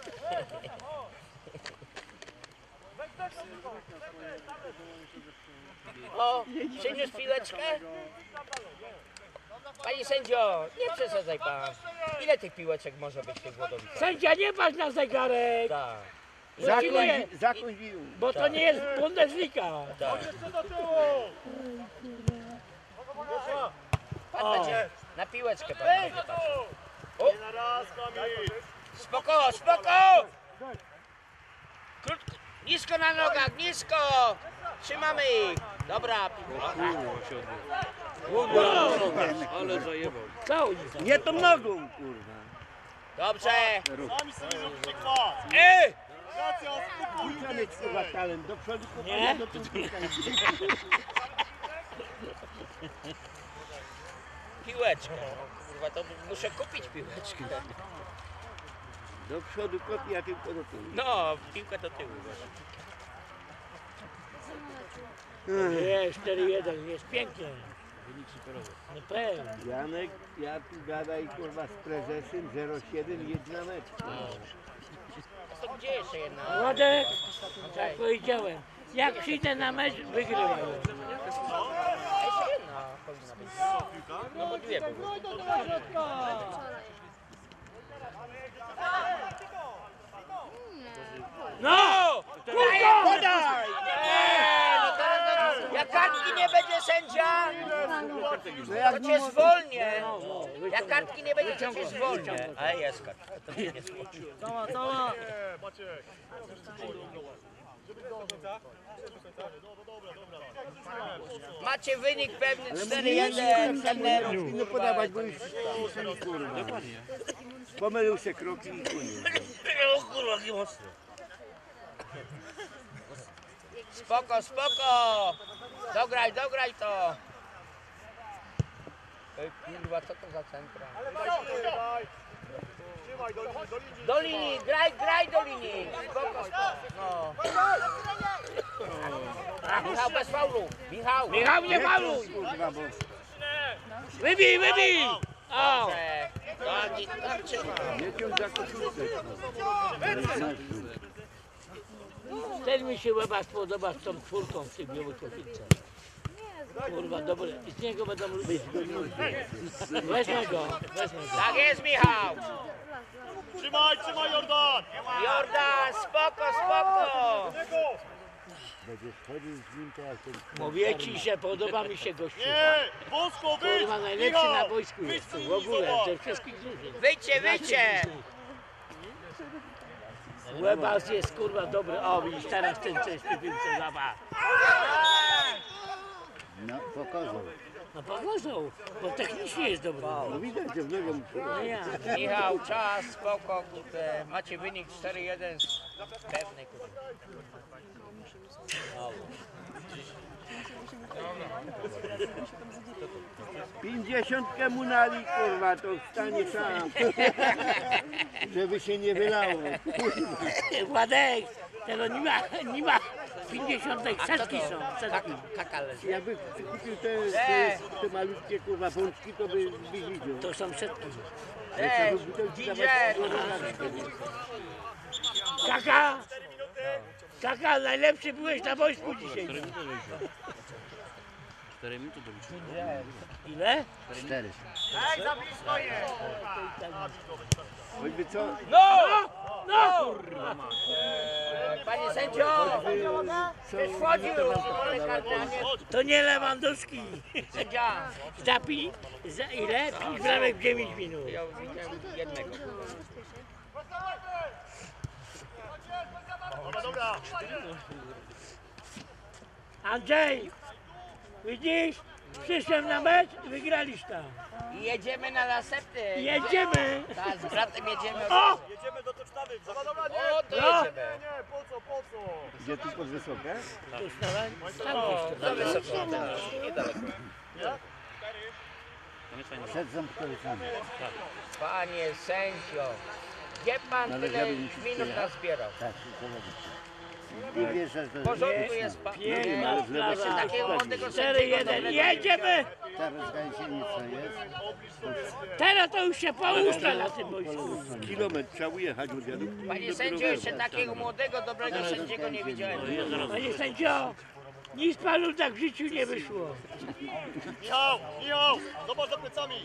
O, przyniósł piłeczkę? Panie sędzio, nie przesadzaj pan. Ile tych piłeczek może być w tych Włodowicach? Sędzia, nie patrz na zegarek! Tak, Uczciwie, Zakon wił. bo to nie jest Bundesliga! tak. Do tyłu! Pan będzie na piłeczkę pan będzie patrzył. Nie na raz, Kamil! Spoko, spoko! Krótko, nisko na nogach, nisko! Trzymamy ich! Dobra. Ale zajebał. Nie tą nogą, kurwa. Dobrze! Sami sobie róbcie kwas. Ej! Racja, spokój. Trzeba mieć kurwa talent. Do przodu Nie? kopania, do tyłu Piłeczkę. Kurwa, to muszę kupić piłeczkę. Do przodu kopie, a tylko do tyłu. No, piłkę do tyłu. Jest, cztery jeden, jest pięknie. No pewnie. Janek, ja tu gadaj kurwa z prezesem zero siedem jedź na mecz. To gdzie jeszcze jedna? Władek, jak powiedziałem, jak przyjdę na mecz, wygrywam. Jeszcze jedna powinna być. No bo dwie były. No! Podaj! Podaj! Eee, no teraz to, jak kartki nie będzie sędzia, to cię zwolnię. Jak kartki nie będzie, to cię zwolnię. A jest kartka. To mnie nie zwolni. Cała, cała. Maciek. Macie wynik pewny cztery jeden. Nie podawać, bo już kurwa. Pomylił się kroki i koniec. O kurwa, jaki mocny. Spoko, spoko. Dograj, dograj to. Ej, kurwa, co to za centra? Trzymaj do linii, do linii. Do linii, graj, graj do linii. Spoko, spoko. No. Michał, bez faulu. Michał. Michał, nie fauluj! Kurwa, bo Wybij, wybij! O! Dobrze. Tak, i tak trzyma. nie ciąg za koszulkę. Ten mi się łeba spodoba z tą czwórką w tej białej koszulce. Kurwa, dobre. I z niego będą lubić. Weźmy go, weźmy go. Tak jest, Michał. Trzymaj, trzymaj Jordan. Jordan, spoko, spoko. Będziesz chodził z nim teraz. Mówię ci, że podoba mi się gościu. Nie, wąsko, wyjdź. Kurwa, najlepszy Michał, na boisku wyjdź jest tu, w ogóle, zobacz. ze wszystkich drużyn. Wyjdźcie, wyjdźcie. Łebas jest kurwa dobry. O, widzisz, teraz ten coś w piłce zaba. No, pokazał. No pogorzą, bo technicznie jest dobry. No widać, że w nogą No ja. Michał, czas, spoko, kurde. Macie wynik cztery jeden. Pewny, kurde. Pięćdziesiątkę mu nali, kurwa, to wstanie sam. Żeby się nie wylało. Władek, tego nie ma, nie ma. pięćdziesiątek, setki są, setki. Kakale. Jakby kupił te, te, te malutkie kurwa pączki, to by, by widział. To są setki. Ej, Ginger. Kaka! Kaka, najlepszy byłeś na wojsku dzisiaj. cztery minuty do liczby. Ile? Cztery. Ej, za blisko jest. Choćby co, No! No! Eee, Panie sędzio, przecież wchodził rolę kartanie. To nie Lewandowski. Sędzia, Zapi, za ile? Pięć bramek w dziewięć minut. ja widziałem jednego. Dobra, dobra. Andrzej, widzisz? Przyszłem na mecz i wygraliście. I jedziemy na następny. Jedziemy! Tak, z bratem jedziemy. O! Jedziemy do touchdowny. Dobra, dobra, nie. O, to No. jedziemy. Nie, po co, po co? gdzie tu pod wysokę? Tu stałem, tam O, gdzieś za wysoko. Niedaleko. Przed ząbkowicami. Panie sędzio, gdzie pan Ale tyle żeby mi się minut przyjechać. nazbierał? Tak, kolegicy. I wiesz, że to W porządku jest pan. Piękna Jeszcze sprawa. takiego młodego cztery jeden, jedziemy! teraz gąsienica jest. Teraz to już się pouszcza na tym boisku. Kilometr trzeba ujechać od jadu. Panie sędzio, jeszcze takiego młodego, dobrego sędziego nie widziałem. Panie sędzio, nic panu tak w życiu nie wyszło. Michał, Michał, zobacz za plecami.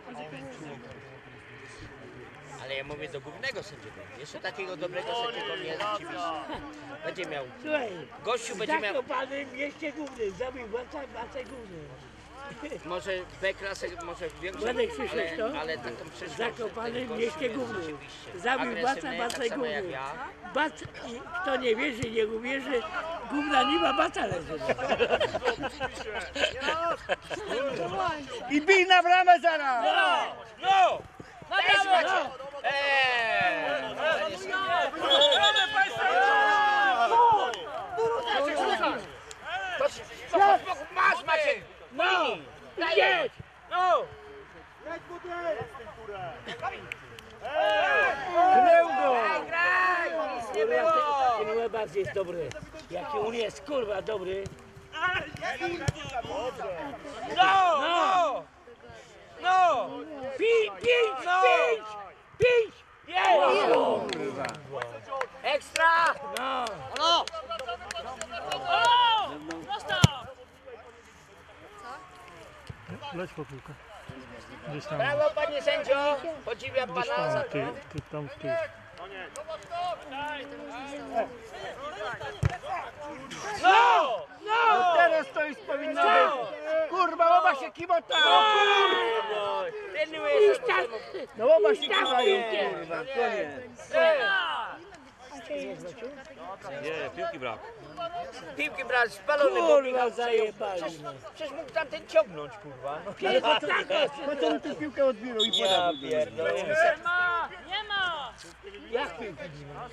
Ale ja mówię do głównego sędziego. Jeszcze takiego dobrego sędziego nie rzeczywiście. Będzie miał. Słuchaj, Gościu będzie tak miał. to pany w mieście głównym, zrobił władca, władca główny. Może B klasę, może większą, Władek Krzysztof to? ale, ale taką przyszłość. Zakopany w tego mieście gościu, Gówny. oczywiście. Zabił Baca, Agresywny, Baca tak i samo jak Gówny. ja. Bac, i kto nie wierzy, nie uwierzy, Gówna nie ma, Baca leży. I bij na bramę zaraz! No! No! No! No! Eee! Masz, Maciek! No! Jedź! No! Grał go! Graj, graj! Nic nie było! Ten Łebacz jest dobry. Jaki on jest, kurwa, dobry. No! No! No! Pięć, pięć, No! pięć! Pięć! Jest! Ekstra! No! No! Leć po piłkę. Gdzieś tam. Brawo, panie sędzio! Podziwiam Gdzieś pana za tam, ty, ty tam w tył. No! No teraz to już powinno być. Kurwa, oba się kibota! Kurwa! Ten jest No oba się kiwają, kurwa, koniec. Nie, piłki brak. Piłki brak, spalony Kurwa, zajebali. Przecież, przecież mógł tamten ciągnąć, kurwa. No. Ale to tak, Po co on tę piłkę odbierał i Ja podał? pierdolę. jak piłki nie ma?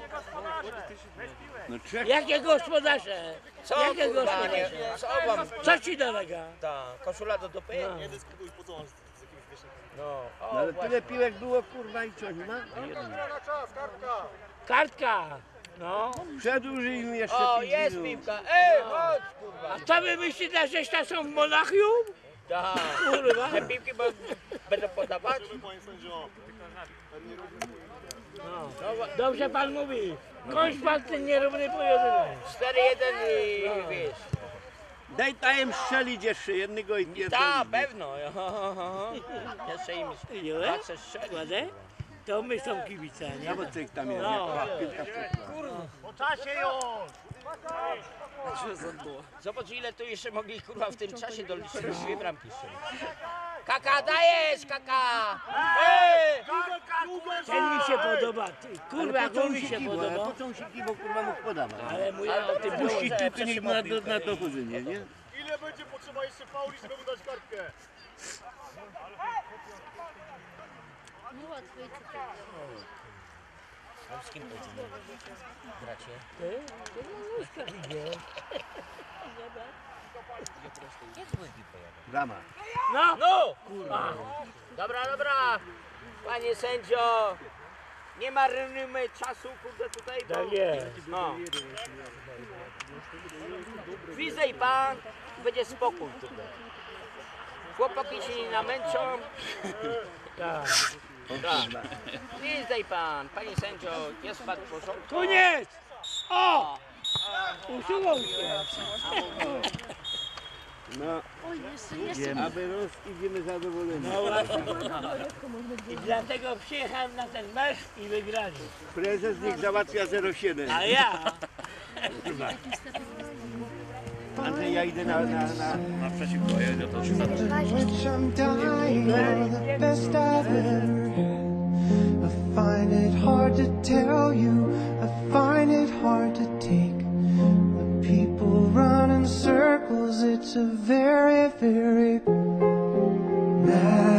No trzech. Jakie gospodarze? Co, Jakie kurwa, gospodarze? nie, co wam? Co ci dolega? Ta, koszula do dupy? No. No, No, o, ale właśnie. tyle piłek było, kurwa, i co, nie ma? Kartka! No. Przedłużyj im jeszcze O, pięć jest minut. piłka. Ej, chodź, kurwa. A co wy myślicie, że ta są w Monachium? Tak. Kurwa. Te piłki bo, będą podawać? No. Dobrze pan mówi. Kończ pan ten nierówny pojedynek. cztery jeden i wiesz. Daj tam strzelić jeszcze jednego i Tak, pierdolić. pewno. Jeszcze im patrzę strzeli. Ładnie? To my są kibice, nie? No bo co ich tam jest, No. jak piłka wpadła. Po czasie już! Zobacz ile tu jeszcze mogli kurwa w tym czasie doliczyć dwie bramki strzelić. Kaka, dajesz, kaka! Ej! Ten mi się podoba. Ty, kurwa, jak on mi się kibo, podoba. po co on się kibo, kurwa, mógł podawać? Ale mój o tym Puścić piłkę niech na, na dochodzenie, nie? Ile będzie potrzeba jeszcze fauli, żeby mu dać kartkę? No łatwiej co Z kim pojedziemy? Gracie? Ty? Ty no nóżka idzie. Jak byki pojadą? Brama. No! No! Kurwa! Dobra, dobra! Panie sędzio! Nie marnujmy czasu, kurde, tutaj, bo... Tak jest. No. Widzę i pan, będzie spokój tutaj. Chłopaki się nie namęczą. Tak. Tak. Widzę i pan, panie sędzio, jest pan w porządku. Koniec! O! Usuwał się. No, Oj, jeszcze, jeszcze. idziemy. Aby roz, idziemy zadowoleni. No właśnie. I dlatego przyjechałem na ten mecz i wygrali. Prezes niech załatwia zero siedem. A ja? Andrzej, ja idę na, na, na, na przeciwko, ja idę to which I'm dying are the best I've ever had. I find it hard to tell you, I find it hard to take. The people run in circles, it's a very, very mad